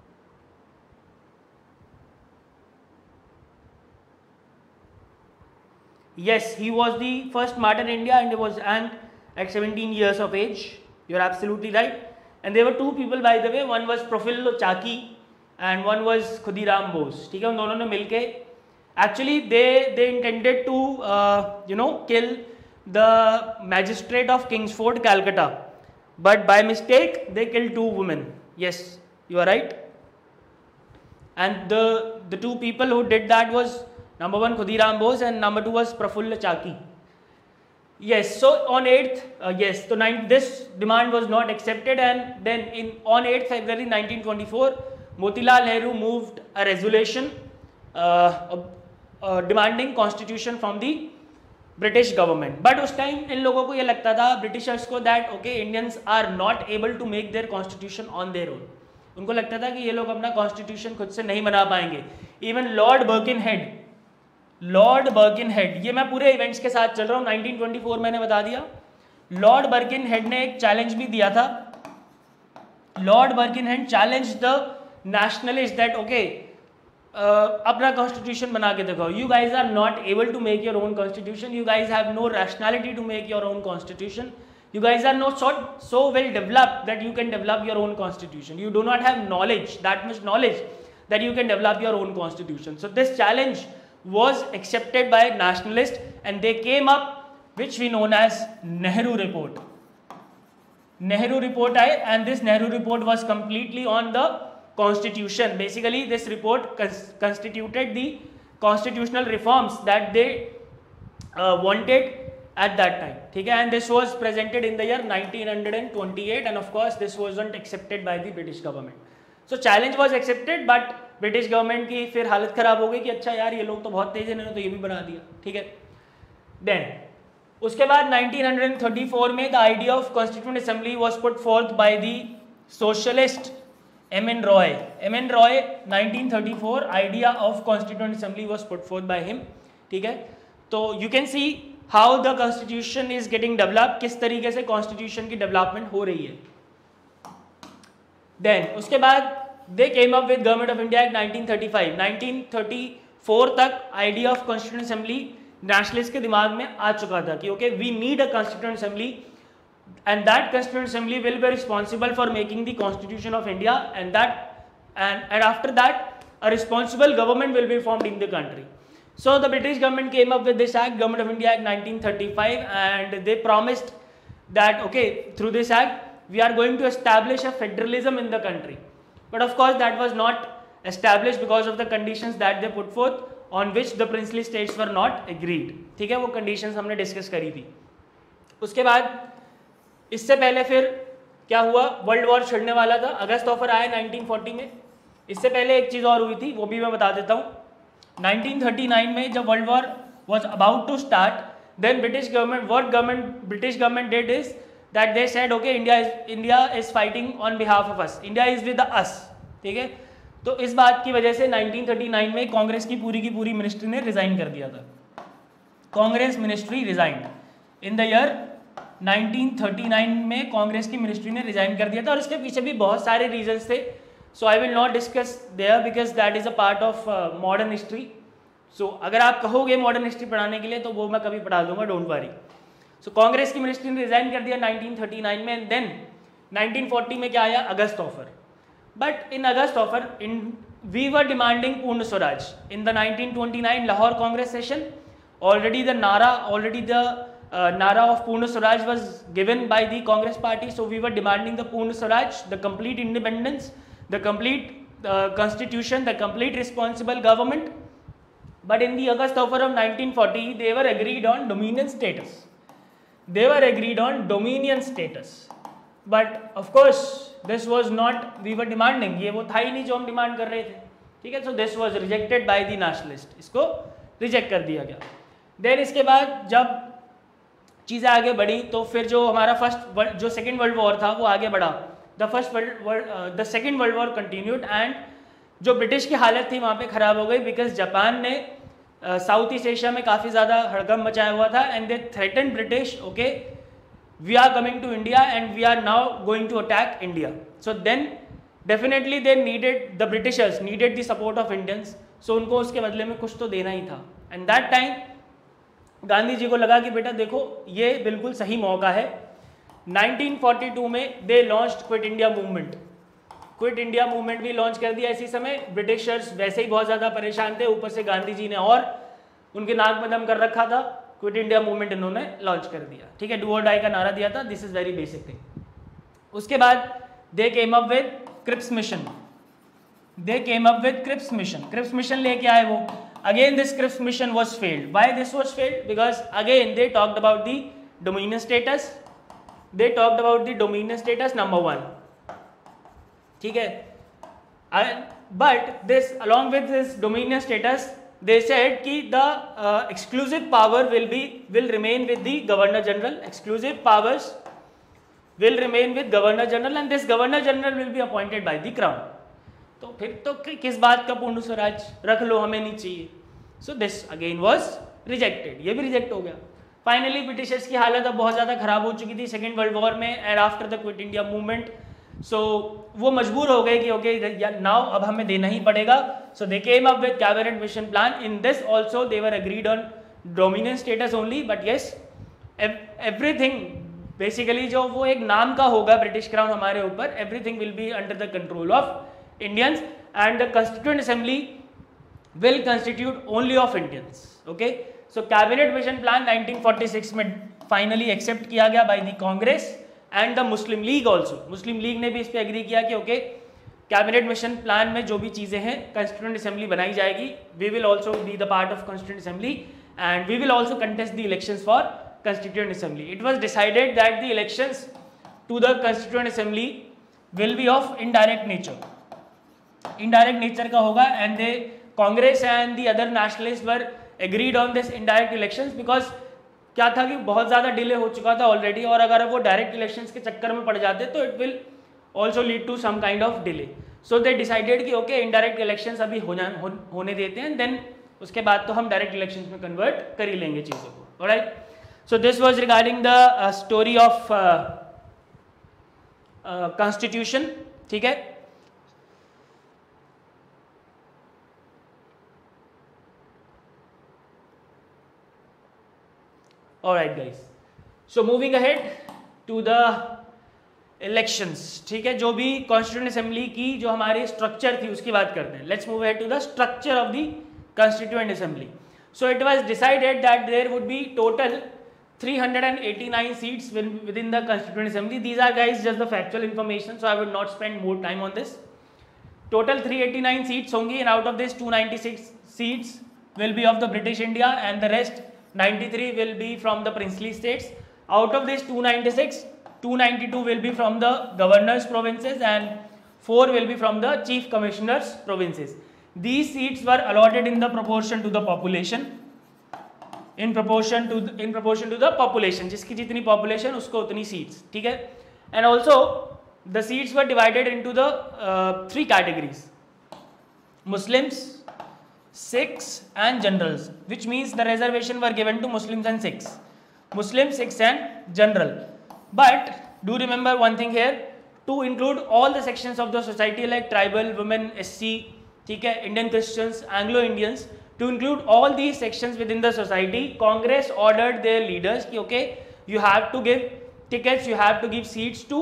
Yes, he was the first martyr in India, and he was hanged at 17 years of age. You're absolutely right. And there were two people, by the way. One was Profilo Chaki and one was Khudiram Bose. ठीक है, उन दोनों ने मिलके actually they intended to kill the magistrate of Kingsford, Calcutta, but by mistake they killed 2 women. Yes, you are right. And the 2 people who did that was number 1 Khudiram Bose and number 2 was Prafulla Chaki. Yes, so on 8th, yes, so this demand was not accepted, and then on 8th February 1924, Motilal Nehru moved a resolution demanding constitution from the British government. But उस time इन लोगों को ये लगता था, Britishers को, that okay, Indians are not able to make their constitution on their own. उनको लगता था कि ये लोग अपना constitution खुद से नहीं बना पाएंगे. Even Lord Birkenhead, ये मैं पूरे इवेंट्स के साथ चल रहा हूँ. 1924 मैंने बता दिया. लॉर्ड बर्किनहेड ने एक चैलेंज भी दिया था. Lord Birkenhead challenge the nationalist that okay, अपना कॉन्स्टिट्यूशन बना के दिखाओ. You guys are not able to make your own constitution. You guys have no rationality to make your own constitution. You guys are not so well developed that you can develop your own constitution. You do not have knowledge, that much knowledge, that you can develop your own constitution. So this challenge was accepted by nationalists, and they came up, which we known as Nehru Report. Nehru Report, and this Nehru Report was completely on the constitution. Basically this report constituted the constitutional reforms that they wanted at that time. ठीक है, and this was presented in the year 1928 and of course this wasn't accepted by the British government. So challenge was accepted but British government की फिर हालत खराब हो गई कि अच्छा यार ये लोग तो बहुत तेज हैं, इन्होंने तो ये भी बना दिया. ठीक है, then उसके बाद 1934 में the idea of constituent assembly was put forth by the socialist M.N. Roy. M.N. Roy 1934 idea of constituent assembly was put forth by him. ठीक है, तो you can see how the constitution is getting developed, किस तरीके से constitution की development हो रही है. Then उसके बाद they came up with Government of India Act 1935. 1934 तक idea of constituent assembly nationalist के दिमाग में आ चुका था कि okay we need a constituent assembly and that constituent assembly will be responsible for making the constitution of India and after that a responsible government will be formed in the country. So the British government came up with this act, Government of India Act 1935, and they promised that okay through this act we are going to establish a federalism in the country, but of course that was not established because of the conditions that they put forth on which the princely states were not agreed. ठीक है, वो conditions हमने discuss करी थी. उसके बाद इससे पहले फिर क्या हुआ, वर्ल्ड वॉर छिड़ने वाला था, अगस्त ऑफर आया 1940 में. इससे पहले एक चीज़ और हुई थी, वो भी मैं बता देता हूँ. 1939 में जब world war was about to start, then British government did is that they said okay India is fighting on behalf of us, India is with us. ठीक है, तो इस बात की वजह से 1939 में कांग्रेस की पूरी मिनिस्ट्री ने रिजाइन कर दिया था. Congress ministry resigned in the year 1939 में कांग्रेस की मिनिस्ट्री ने रिजाइन कर दिया था और इसके पीछे भी बहुत सारे रीजंस थे. So I will not discuss there because that is a part of modern history. So अगर आप कहोगे मॉडर्न हिस्ट्री पढ़ाने के लिए तो वो मैं कभी पढ़ा दूंगा, डोंट वरी. सो कांग्रेस की मिनिस्ट्री ने रिजाइन कर दिया 1939 में एंड देन 1940 में क्या आया, August offer. But in August offer we were demanding Purna Swaraj. In the 1929 Lahore Congress session already the Nara of Purna Swaraj was given by the Congress party, so we were demanding the Purna Swaraj, the complete independence, the complete constitution, the complete responsible government. But in the August offer of 1940 they were agreed on dominion status. But of course this was not we were demanding, ये वो था ही नहीं जो हम demand कर रहे थे. ठीक है, so this was rejected by the nationalist, इसको रिजेक्ट कर दिया गया. देन इसके बाद जब चीज़ें आगे बढ़ी तो फिर जो हमारा जो सेकेंड वर्ल्ड वॉर था वो आगे बढ़ा. The second world war continued and जो ब्रिटिश की हालत थी वहाँ पे ख़राब हो गई बिकॉज जापान ने साउथ ईस्ट एशिया में काफ़ी ज़्यादा हड़कंप मचाया हुआ था and they threaten British okay we are coming to India and we are now going to attack India. So then definitely they needed the Britishers needed the support of Indians. सो उनको उसके बदले में कुछ तो देना ही था. And that time Gandhi ji को लगा कि बेटा देखो ये बिल्कुल सही मौका है. 1942 में they launched Quit India movement. Quit India movement भी लॉन्च कर दिया. इसी समय ब्रिटिशर्स वैसे ही बहुत ज़्यादा परेशान थे, ऊपर से गांधी जी ने और उनके नाक में दम कर रखा था. क्विट इंडिया मूवमेंट इन्होंने लॉन्च कर दिया. ठीक है, डू और डाई का नारा दिया था. This is very basic thing. उसके बाद they came up with Cripps mission. Cripps mission लेके आए वो. Again this Cripps mission was failed. Why this was failed? Because again they talked about the dominion status. Number one. ठीक है, but this along with this dominion status they said कि the exclusive power will remain with the governor general. Exclusive powers will remain with governor general and this governor general will be appointed by the crown. तो फिर तो किस बात का पूर्ण स्वराज, रख लो, हमें नहीं चाहिए. So this again was rejected. ये भी रिजेक्ट हो गया. फाइनली ब्रिटिशर्स की हालत अब बहुत ज़्यादा खराब हो चुकी थी सेकेंड वर्ल्ड वॉर में and after the Quit India movement. So वो मजबूर हो गए कि ओके नाउ अब हमें देना ही पड़ेगा. So they came up with cabinet mission plan. In this also they were agreed on dominion status only. But yes everything basically जो वो एक नाम का होगा ब्रिटिश क्राउन हमारे ऊपर, everything will be under the control of Indians and the Constituent Assembly will constitute only of Indians. Okay, so Cabinet Mission Plan 1946 में finally accept किया गया by the Congress and the Muslim League also. Muslim League ने भी इस पे agree किया कि okay cabinet mission plan में जो भी चीज़ें हैं कॉन्स्टिट्यूएंट असेंबली बनाई जाएगी. We will also be the part of constituent assembly and we will also contest the elections for constituent assembly. It was decided that the elections to the constituent assembly will be of indirect nature. Indirect nature का होगा and they Congress and the other nationalist were agreed on this indirect elections because क्या था कि बहुत ज़्यादा delay हो चुका था ऑलरेडी और अगर वो डायरेक्ट इलेक्शंस के चक्कर में पड़ जाते तो it will also lead to some kind of delay. So they decided कि ओके इनडायरेक्ट इलेक्शंस अभी होने देते हैं देन उसके बाद तो हम डायरेक्ट इलेक्शंस में कन्वर्ट कर ही लेंगे चीज़ों को. Alright, so this was regarding the story of constitution. ठीक है, alright guys, so moving ahead to the elections. ठीक है, जो भी कॉन्स्टिट्यूएंट असेंबली की जो हमारी स्ट्रक्चर थी उसकी बात करते हैं. Let's move ahead to the structure of the constituent assembly. So it was decided that there would be total 389 seats within the constituent assembly. These are guys just the factual information, so I would not spend more time on this. Total 389 seats होंगी and out of this 296 seats will be of the British India and the rest 93 will be from the princely states. Out of this 296, 292 will be from the governors provinces and 4 will be from the chief commissioners provinces. These seats were allotted in the proportion to the population. In proportion to the population, जिसकी जितनी population उसको उतनी seats. ठीक है, and also the seats were divided into the 3 categories: Muslims, Sikhs and generals, which means the reservation were given to Muslims and Sikhs. Muslims, Sikhs and general. But do remember one thing here, to include all the sections of the society like tribal, women, SC, ठीक है, Indian Christians, Anglo-Indians, to include all these sections within the society, Congress ordered their leaders कि okay, you have to give tickets, you have to give seats to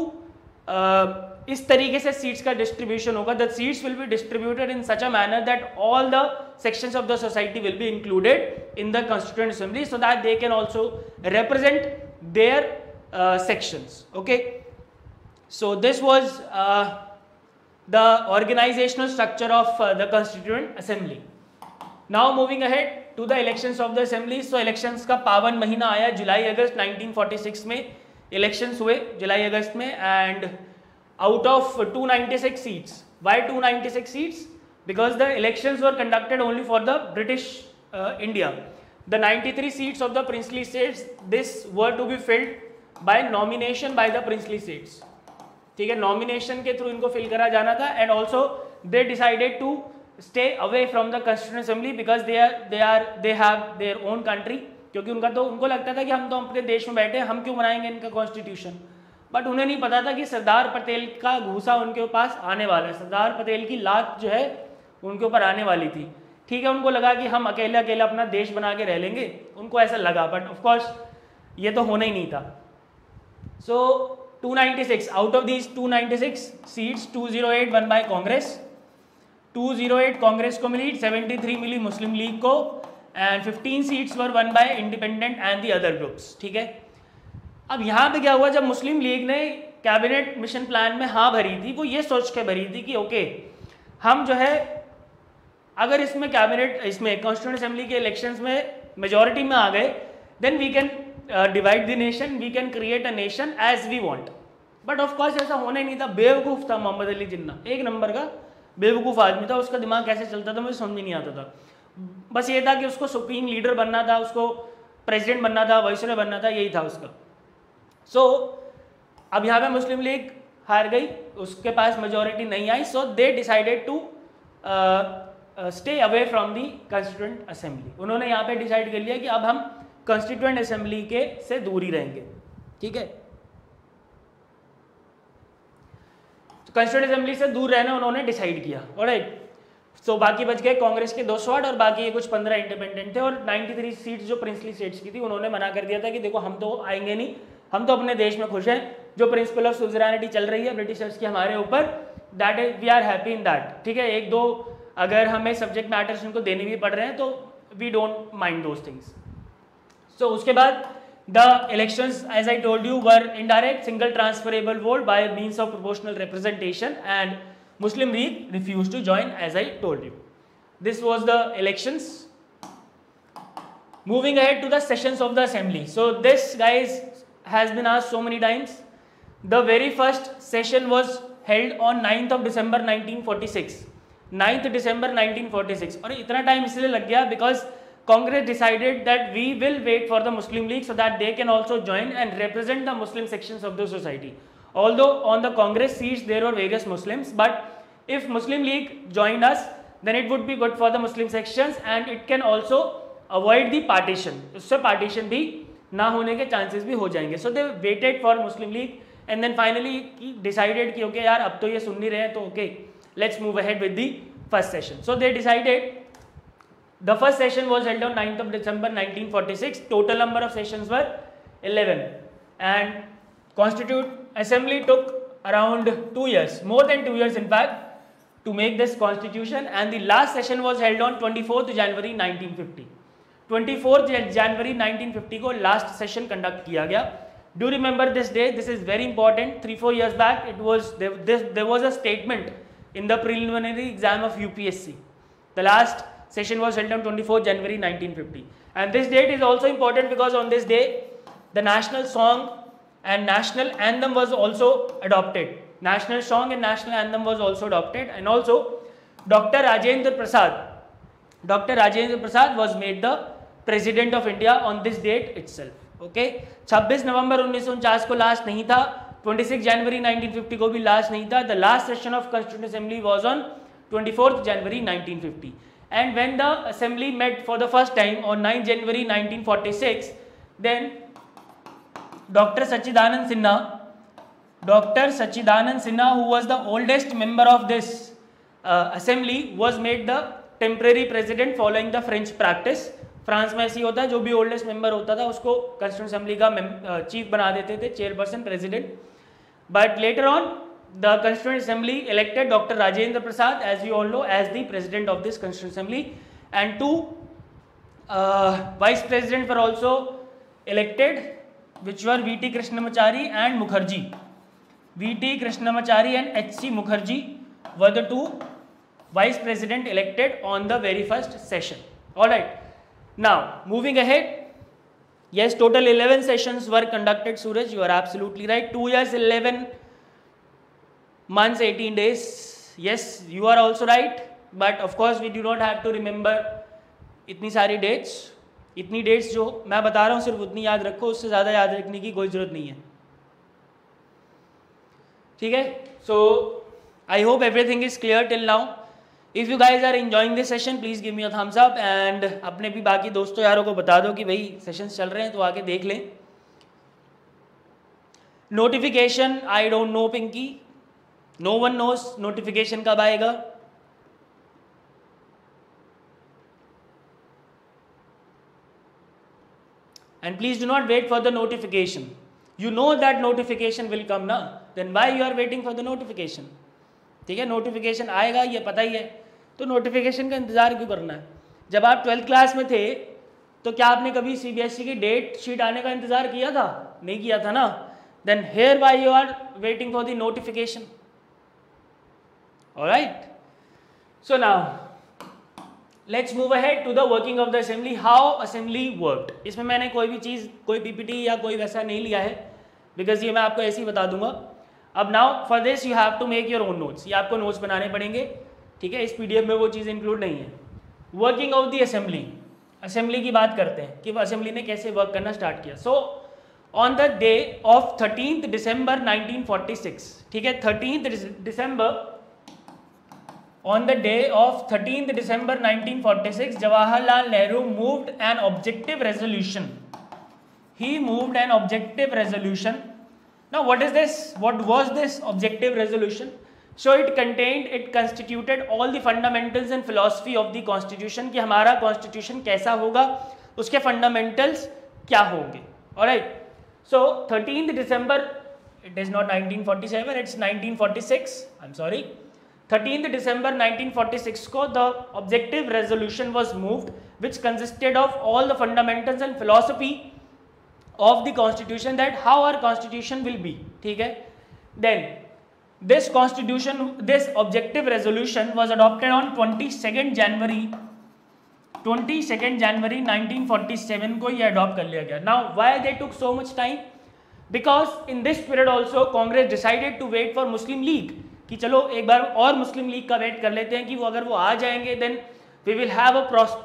इस तरीके से seats का distribution होगा. The seats will be distributed in such a manner that all the sections of the society will be included in the Constituent Assembly so that they can also represent their sections. Okay, so this was the organizational structure of the Constituent Assembly. Now moving ahead to the elections of the assembly. So elections का पावन महीना आया जुलाई अगस्त 1946 में elections हुए जुलाई अगस्त में and out of 296 seats. Why 296 seats? Because the elections were conducted only for the British India. The 93 seats of the princely states, this were to be filled by nomination by the princely states. ठीक है, nomination के through इनको fill करा जाना था and also they decided to stay away from the constituent assembly because they have their own country. क्योंकि उनको लगता था कि हम तो अपने देश में बैठे हैं, हम क्यों बनाएंगे इनका कॉन्स्टिट्यूशन. बट उन्हें नहीं पता था कि सरदार पटेल का घूसा उनके पास आने वाला है, सरदार पटेल की लात जो है उनके ऊपर आने वाली थी. ठीक है, उनको लगा कि हम अकेले अकेले अपना देश बना के रह लेंगे, उनको ऐसा लगा, बट ऑफकोर्स ये तो होना ही नहीं था. So 296 out of these 296 seats 208 won by Congress, 208 Congress को मिली, 73 मिली मुस्लिम लीग को and 15 seats were won by independent and the other groups. ठीक है, अब यहाँ पे क्या हुआ, जब मुस्लिम लीग ने कैबिनेट मिशन प्लान में हाँ भरी थी, वो ये सोच के भरी थी कि ओके हम जो है अगर इसमें कैबिनेट इसमें कॉन्स्टिट्यूएंट असेंबली के इलेक्शंस में मेजॉरिटी में आ गए then we can divide the nation, we can create a nation as we want. But of course ऐसा होना ही नहीं था. बेवकूफ़ था मोहम्मद अली जिन्ना, एक नंबर का बेवकूफ़ आदमी था. उसका दिमाग कैसे चलता था मुझे समझ में नहीं आता था. बस ये था कि उसको सुप्रीम लीडर बनना था, उसको प्रेसिडेंट बनना था, वाइसरॉय बनना था, यही था उसका. सो अब यहाँ पे मुस्लिम लीग हार गई, उसके पास मेजॉरिटी नहीं आई. So they decided to stay away from the constituent assembly. उन्होंने यहाँ पे डिसाइड कर लिया कि अब हम कॉन्स्टिट्यूएंट असेंबली के से दूर ही रहेंगे. ठीक है, कॉन्स्टिट्यूएंट असेंबली से दूर रहना उन्होंने डिसाइड किया. ऑलराइट, सो बाकी बच गए कांग्रेस के 200 और बाकी ये कुछ 15 इंडिपेंडेंट थे और 93 सीट्स जो प्रिंसली स्टेट्स की थी उन्होंने मना कर दिया था कि देखो हम तो आएंगे नहीं, हम तो अपने देश में खुश हैं. जो प्रिंसिपल ऑफ सुवरेनिटी चल रही है ब्रिटिशर्स की हमारे ऊपर, that is we are happy in that. ठीक है, एक दो अगर हमें सब्जेक्ट मैटर्स उनको देने भी पड़ रहे हैं तो we don't mind those things. So उसके बाद the elections as I told you were indirect single transferable vote by means of proportional representation and Muslim League refused to join, as I told you. This was the elections. Moving ahead to the sessions of the assembly. So this, guys, has been asked so many times. The very first session was held on 9th of December 1946. 9th December 1946. और इतना time इसलिए लग गया because Congress decided that we will wait for the Muslim League so that they can also join and represent the Muslim sections of the society. Although on the Congress seats there were various Muslims, but if Muslim League joined us, then it would be good for the Muslim sections and it can also avoid the partition. उससे partition भी ना होने के chances भी हो जाएंगे. So they waited for Muslim League and then finally decided कि okay यार अब तो ये सुन नहीं रहे हैं तो okay, let's move ahead with the first session. So they decided. The first session was held on 9th of December 1946. Total number of sessions were 11, and Constituent Assembly took around 2 years, more than 2 years in fact, to make this constitution. And the last session was held on 24th January 1950. 24th January 1950 को last session conduct किया गया. Do remember this day? This is very important. 3-4 years back, it was there was a statement in the preliminary exam of UPSC. The last session was held on 24th January 1950, and this date is also important because on this day the national song and national anthem was also adopted. National song and national anthem was also adopted, and also Dr. Rajendra Prasad was made the President of India on this date itself. Okay, 26 नवंबर 1949 को last नहीं था, 26 जनवरी 1950 को भी last नहीं था. The last session of Constituent Assembly was on 24th January 1950. And when the assembly met for the first time on 9 January 1946, then Dr. Sachidanand Sinha, who was the oldest member of this assembly, was made the temporary president following the French practice. France में ऐसी होता है, जो भी oldest member होता था उसको constituent assembly का चीफ बना देते थे, chairperson, president. But later on the Constituent Assembly elected Dr. Rajendra Prasad, as you all know, as the president of this Constituent Assembly, and 2 vice presidents were also elected, which were V.T. Krishnamachari and Mukherjee. V.T. Krishnamachari and H.C. Mukherjee were the 2 vice president elected on the very first session. All right. Now moving ahead. Yes, total 11 sessions were conducted. Suraj, you are absolutely right. 2 years, 11 months, 18 days. Yes, you are also right, but of course we do not have to remember इतनी सारी dates. इतनी dates जो मैं बता रहा हूँ सिर्फ उतनी याद रखो, उससे ज़्यादा याद रखने की कोई ज़रूरत नहीं है. ठीक है? So I hope everything is clear till now. If you guys are enjoying this session, please give me a thumbs up and अपने भी बाकी दोस्तों यारों को बता दो कि भाई sessions चल रहे हैं तो आके देख लें. Notification, I don't know Pinky. No one knows notification कब आएगा. And please do not wait for the notification. You know that notification will come ना, then why you are waiting for the notification? ठीक है, notification आएगा ये पता ही है, तो notification का इंतज़ार क्यों करना है? जब आप 12th क्लास में थे तो क्या आपने कभी CBSE की डेट शीट आने का इंतज़ार किया था? नहीं किया था ना. Then here why you are waiting for the notification? All right. So now let's move ahead to the working of the assembly. How assembly worked. इसमें मैंने कोई भी चीज़, कोई PPT या कोई वैसा नहीं लिया है, because ये मैं आपको ऐसे ही बता दूंगा. अब now for this you have to make your own notes. ये आपको notes बनाने पड़ेंगे. ठीक है, इस PDF में वो चीज़ इंक्लूड नहीं है. Working of the assembly. Assembly की बात करते हैं कि वो assembly ने कैसे वर्क करना स्टार्ट किया. So on the day of 13th December 1946, ठीक है, 13th December. On the day of 13th December 1946, Jawaharlal Nehru moved an objective resolution. He moved an objective resolution. Now what is this? What was this objective resolution? So it constituted all the fundamentals and philosophy of the constitution, कि हमारा constitution कैसा होगा, उसके fundamentals क्या होंगे. Alright. So 13th December, it is not 1947, it's 1946. I'm sorry. 13th December 1946 को the objective resolution was moved, which consisted of all the fundamentals and philosophy of the constitution, that how our constitution will be. ठीक है. Then This objective resolution was adopted on 22nd January 1947 को ये adopt कर लिया गया. Now why they took so much time? Because in this period also Congress decided to wait for Muslim League कि चलो एक बार और मुस्लिम लीग का वेट कर लेते हैं कि वो अगर वो आ जाएंगे then we will have a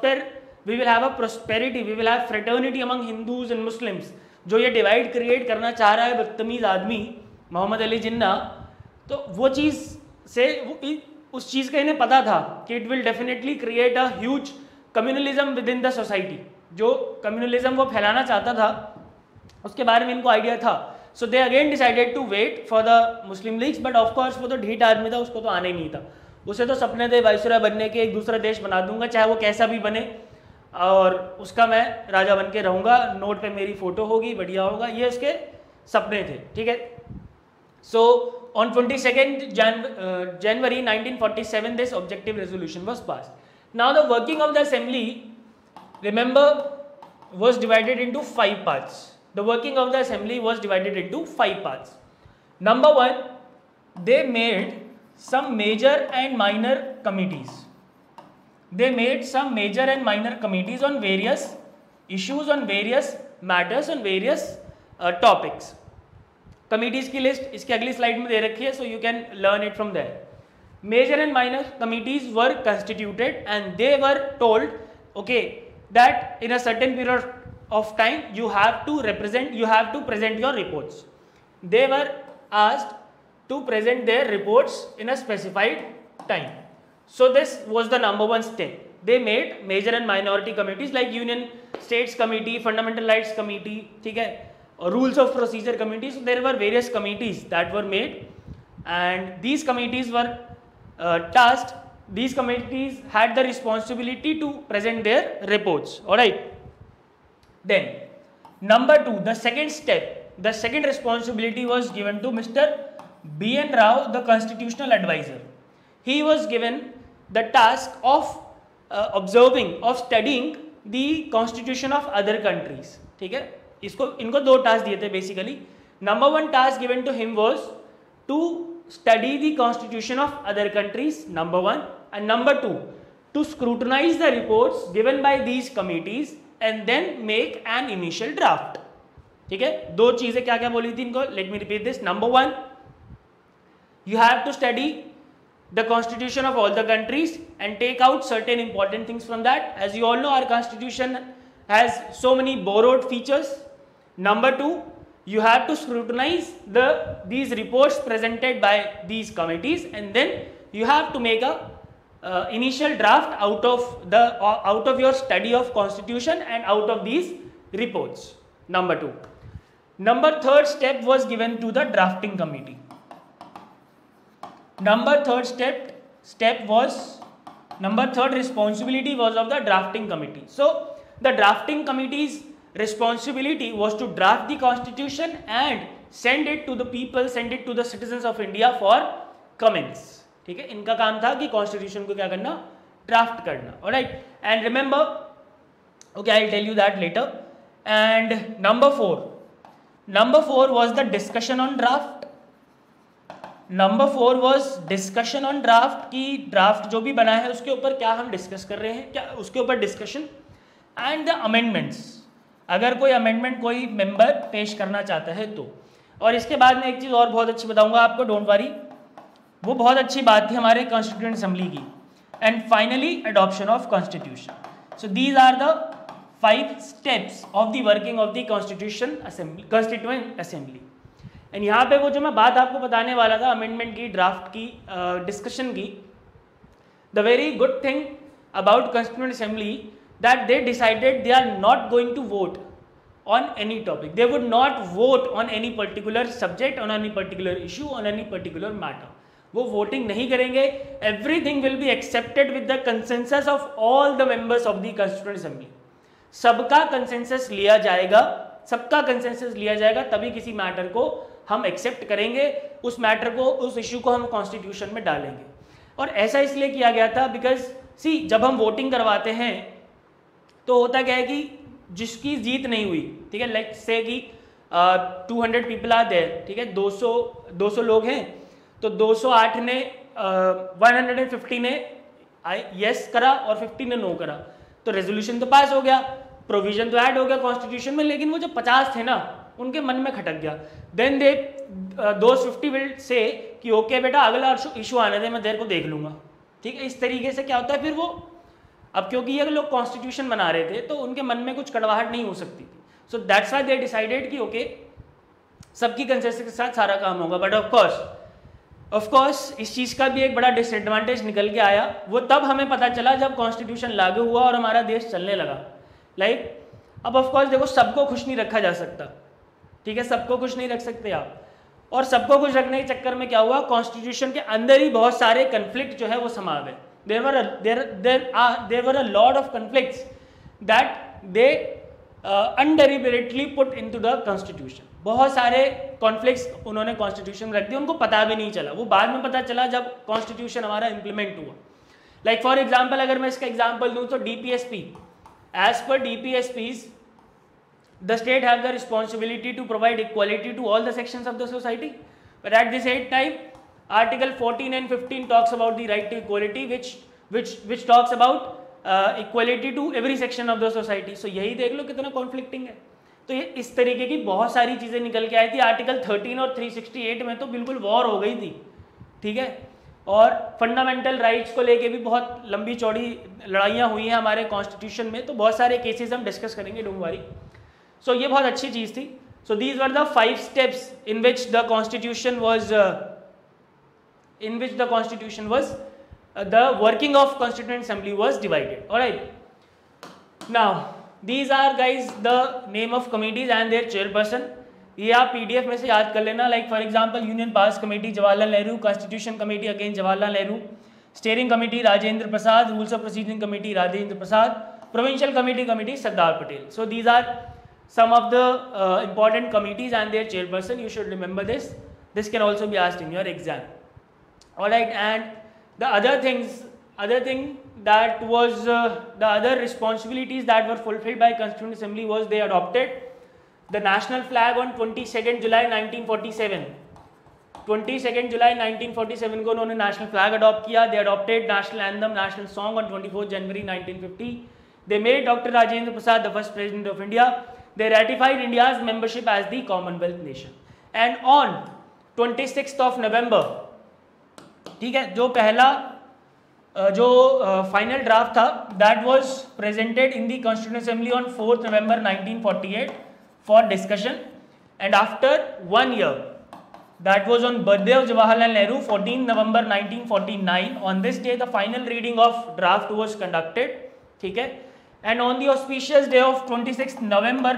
prosperity, we will have fraternity among Hindus and Muslims. जो ये डिवाइड क्रिएट करना चाह रहा है बदतमीज आदमी मोहम्मद अली जिन्ना, तो वो चीज़ से उस चीज़ का इन्हें पता था कि it will definitely create a huge communalism within in the सोसाइटी. जो कम्युनलिज्म वो फैलाना चाहता था उसके बारे में इनको आइडिया था. So they again decided to wait for the Muslim Leagues, but of course वो तो ढीठ आदमी था, उसको तो आना ही नहीं था. उसे तो सपने थे वाइसरॉय बनने के, एक दूसरा देश बना दूंगा चाहे वो कैसा भी बने और उसका मैं राजा बन के रहूँगा, नोट पे मेरी फोटो होगी, बढ़िया होगा, ये उसके सपने थे. ठीक है. So on 22nd January 1947 this objective resolution was passed. Now the working of the assembly, remember, was divided into 5 parts. The working of the assembly was divided into 5 parts. Number 1, they made some major and minor committees. They made some major and minor committees on various issues, on various matters, on various topics. Committees की list इसकी अगली slide में दे रखी है, so you can learn it from there. Major and minor committees were constituted and they were told, okay, that in a certain period of time you have to present your reports. They were asked to present their reports in a specified time. So this was the number 1 step. They made major and minority committees like Union States Committee, Fundamental Rights Committee, ठीक है, Rules of Procedure Committee. So there were various committees that were made, and these committees were tasked. These committees had the responsibility to present their reports. All right. Then number 2, the second step, the second responsibility was given to Mr. B.N. Rao, the constitutional advisor. He was given the task of studying the constitution of other countries. ठीक है. इनको 2 task दिए थे basically. Number 1 task given to him was to study the constitution of other countries, number 1, and number 2, to scrutinize the reports given by these committees and then make an initial draft. ठीक है. 2 चीजें क्या क्या बोली थी इनको, let me repeat this. Number 1, you have to study the constitution of all the countries and take out certain important things from that. As you all know, our constitution has so many borrowed features. Number 2, you have to scrutinize these reports presented by these committees and then you have to make a initial draft out of your study of constitution and out of these reports. Number 2. Number 3rd step was given to the drafting committee. Number 3rd responsibility was of the drafting committee. So the drafting committee's responsibility was to draft the constitution and send it to the people, send it to the citizens of India for comments. ठीक है. इनका काम था कि constitution को क्या करना, draft करना. ऑलराइट. And remember, okay, I will tell you that later. And number 4 was the discussion on draft. Number 4 was discussion on draft की ड्राफ्ट जो भी बना है उसके ऊपर क्या हम डिस्कस कर रहे हैं, क्या उसके ऊपर डिस्कशन. एंड द अमेंडमेंट्स, अगर कोई अमेंडमेंट कोई मेंबर पेश करना चाहता है तो. और इसके बाद में एक चीज़ और बहुत अच्छी बताऊंगा आपको, डोंट वरी, वो बहुत अच्छी बात थी हमारे कॉन्स्टिट्यूएंट असेंबली की. And finally adoption of constitution. So these are the 5 steps of the working of the constituent assembly. And यहाँ पे वो जो मैं बात आपको बताने वाला था अमेंडमेंट की, ड्राफ्ट की, डिस्कशन की, the very good thing about constituent assembly that they decided they are not going to vote on any topic. They would not vote on any particular subject, on any particular issue, on any particular matter. वो voting नहीं करेंगे. Everything will be accepted with the consensus of all the members of the Constituent Assembly. सबका consensus लिया जाएगा, तभी किसी matter को हम एक्सेप्ट करेंगे, उस मैटर को, उस इशू को हम कॉन्स्टिट्यूशन में डालेंगे. और ऐसा इसलिए किया गया था बिकॉज सी, जब हम वोटिंग करवाते हैं तो होता क्या है कि जिसकी जीत नहीं हुई, ठीक है, लेट्स से कि 200 पीपल आर देयर, ठीक है, 200 लोग हैं, तो 208 ने 150 ने यस करा और 50 ने नो करा, तो रेजोल्यूशन तो पास हो गया, प्रोविजन तो ऐड हो गया कॉन्स्टिट्यूशन में, लेकिन वो जो 50 थे ना उनके मन में खटक गया। Then they those 50 will say कि ओके बेटा अगला इशू आने दे, मैं तेरे को देख लूंगा, ठीक है। इस तरीके से क्या होता है फिर वो, अब क्योंकि ये लोग कॉन्स्टिट्यूशन बना रहे थे तो उनके मन में कुछ कड़वाहट नहीं हो सकती थी, so that's why they decided कि ओके सबकी कंसेंसस के साथ सारा काम होगा। बट ऑफ कोर्स इस चीज़ का भी एक बड़ा डिसएडवांटेज निकल के आया, वो तब हमें पता चला जब कॉन्स्टिट्यूशन लागू हुआ और हमारा देश चलने लगा। अब ऑफ कोर्स देखो सबको खुश नहीं रखा जा सकता, ठीक है, सबको खुश नहीं रख सकते आप, और सबको खुश रखने के चक्कर में क्या हुआ, कॉन्स्टिट्यूशन के अंदर ही बहुत सारे कन्फ्लिक्ट जो है वो समा गए। there were a lot of conflicts that they undeliberately put into the constitution। बहुत सारे कॉन्फ्लिक्ट्स उन्होंने कॉन्स्टिट्यूशन में रख दिए, उनको पता भी नहीं चला, वो बाद में पता चला जब कॉन्स्टिट्यूशन हमारा इंप्लीमेंट हुआ। लाइक फॉर एग्जाम्पल अगर मैं इसका एग्जाम्पल दूं तो DPSP, as per DPSPs the state have the responsibility to provide equality to all the sections of the society, but at the same time article 14 and 15 talks about the right to equality which talks about equality to every section of the society। so यही देख लो कितना conflicting है। तो ये इस तरीके की बहुत सारी चीज़ें निकल के आई थी। आर्टिकल 13 और 368 में तो बिल्कुल वॉर हो गई थी, ठीक है, और फंडामेंटल राइट्स को लेके भी बहुत लंबी चौड़ी लड़ाइयाँ हुई हैं हमारे कॉन्स्टिट्यूशन में, तो बहुत सारे केसेस हम डिस्कस करेंगे, डोंट वरी। सो ये बहुत अच्छी चीज़ थी। So these were the 5 steps in which the constitution was the working of Constituent Assembly was divided। all right, now these are guys the name of committees and their chairperson। ये आप PDF में से याद कर लेना। Like for example union powers committee Jawaharlal Nehru, constitution committee again Jawaharlal Nehru, steering committee Rajendra Prasad, rules of procedure committee Rajendra Prasad, provincial committee Sardar Patel. So these are some of the important committees and their chairperson, you should remember this can also be asked in your exam। all right, and the other thing that was the other responsibilities that were fulfilled by Constituent Assembly was they adopted the national flag on 22nd July 1947। 22nd July 1947 को उन्होंने national flag adopt किया। they adopted national anthem, national song on 24th January 1950। they made Dr. Rajendra Prasad the first president of India। they ratified India's membership as the Commonwealth nation। and on 26th of November, ठीक है, जो पहला जो final draft था that was presented in the constituent assembly on 4th November 1948 for discussion, and after 1 year that was on birthday of Jawaharlal Nehru, 14th November 1949, on this day the final reading of draft was conducted, ठीक है, and on the auspicious day of 26th November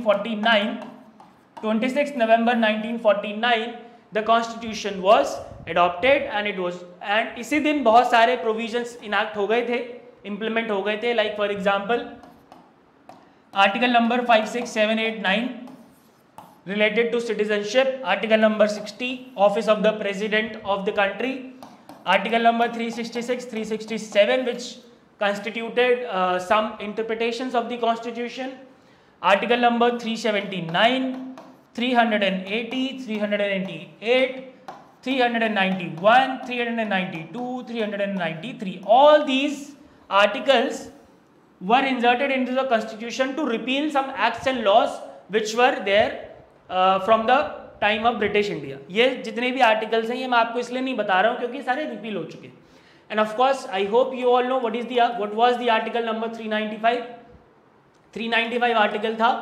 1949 the constitution was adopted and इसी दिन बहुत सारे provisions enact हो गए थे, implement हो गए थे। like for example article number 5, 6, 7, 8, 9 related to citizenship, article number 60 office of the president of the country, article number 366, 367 which constituted some interpretations of the constitution, article number 379, 380, 388, 391, 392, 393, all these articles were inserted into the constitution to repeal some acts and laws which were there from the time of British India। ये जितने भी articles हैं ये मैं आपको इसलिए नहीं बता रहा हूँ क्योंकि सारे रिपील हो चुके हैं। And of course, I hope you all know what was the article number 395। 395 article था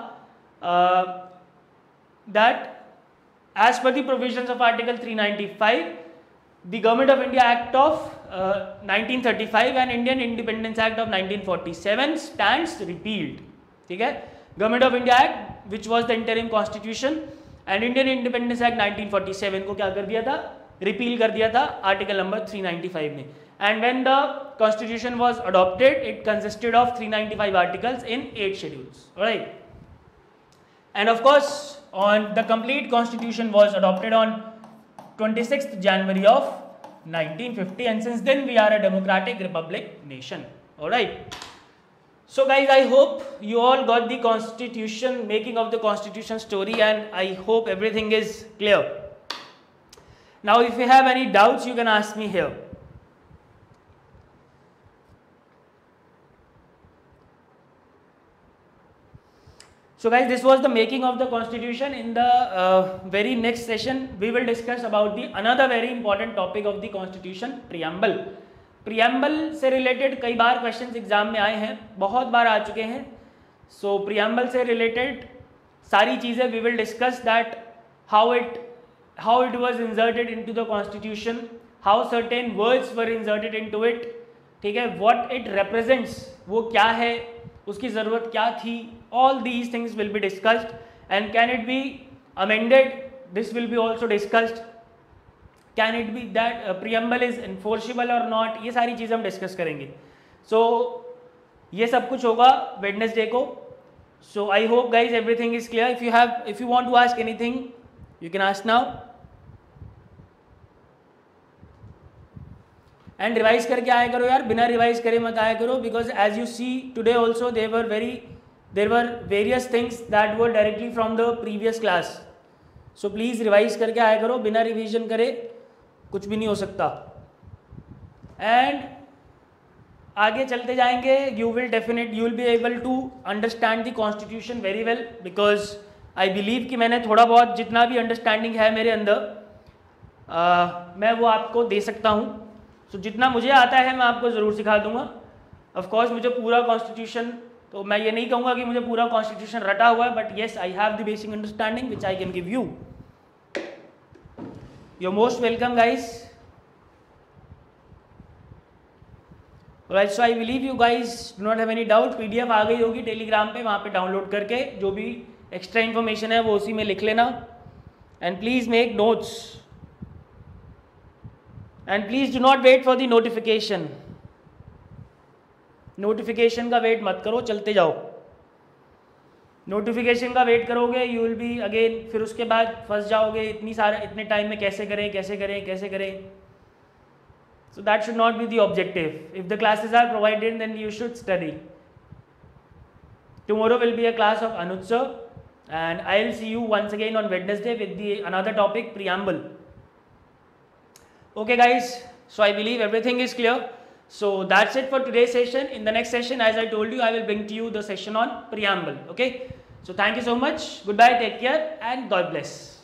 that as per the provisions of article 395, the Government of India Act of 1935 and Indian Independence Act of 1947 stands repealed, ठीक है। Government of India Act which was the interim constitution and Indian Independence Act 1947 को क्या कर दिया था, repeal कर दिया था आर्टिकल नंबर 395 ने। And when the constitution was adopted, it consisted of 395 articles in 8 schedules, alright। And of course, on the complete constitution was adopted on 26th January of 1950, and since then we are a democratic republic nation, alright। So guys, I hope you all got the making of the constitution story, and I hope everything is clear। Now if you have any doubts, you can ask me here. So guys, this was the making of the constitution. In the very next session, we will discuss about the another very important topic of the constitution, preamble. preamble से related कई बार questions exam में आए हैं, बहुत बार आ चुके हैं. So preamble से related सारी चीज़ें we will discuss that how it was inserted into the constitution, how certain words were inserted into it, ठीक है, what it represents, वो क्या है, उसकी ज़रूरत क्या थी. All these things will be discussed, and can it be amended? This will be also discussed. Can it be that preamble is enforceable or not? ये सारी चीज़ें हम डिस्कस करेंगे. So ये सब कुछ होगा वेडनेसडे को. So I hope guys everything is clear. If you want to ask anything, you can ask now. And revise करके आया करो यार, बिना रिवाइज करे मत आया करो, because as you see today also there were various things that were directly from the previous class. So please revise करके आया करो, बिना रिवीजन करे कुछ भी नहीं हो सकता. एंड आगे चलते जाएंगे, you will be able to understand the constitution very well, because I believe कि मैंने थोड़ा बहुत जितना भी अंडरस्टैंडिंग है मेरे अंदर मैं वो आपको दे सकता हूँ. So जितना मुझे आता है मैं आपको ज़रूर सिखा दूंगा. ऑफ कोर्स मुझे पूरा कॉन्स्टिट्यूशन, तो मैं ये नहीं कहूँगा कि मुझे पूरा कॉन्स्टिट्यूशन रटा हुआ है, but yes I have the basic understanding which I can give you. You are most welcome guys. Right, so I believe you guys do not have any doubt. PDF आ गई होगी टेलीग्राम पे, वहाँ पे download करके जो भी extra information है वो उसी में लिख लेना. And please make notes. And please do not wait for the notification. Notification का वेट मत करो, चलते जाओ. नोटिफिकेशन का वेट करोगे यू विल बी अगेन, फिर उसके बाद फंस जाओगे इतने टाइम में कैसे करें. So that should not be the objective. If the classes are provided, then you should study. Tomorrow will be a class of Anuj sir, and I will see you once again on Wednesday with the another topic, preamble. Okay guys, so I believe everything is clear. So that's it for today's session. In the next session, as I told you, I will bring to you the session on preamble. Okay, so thank you so much. Goodbye, take care, and God bless.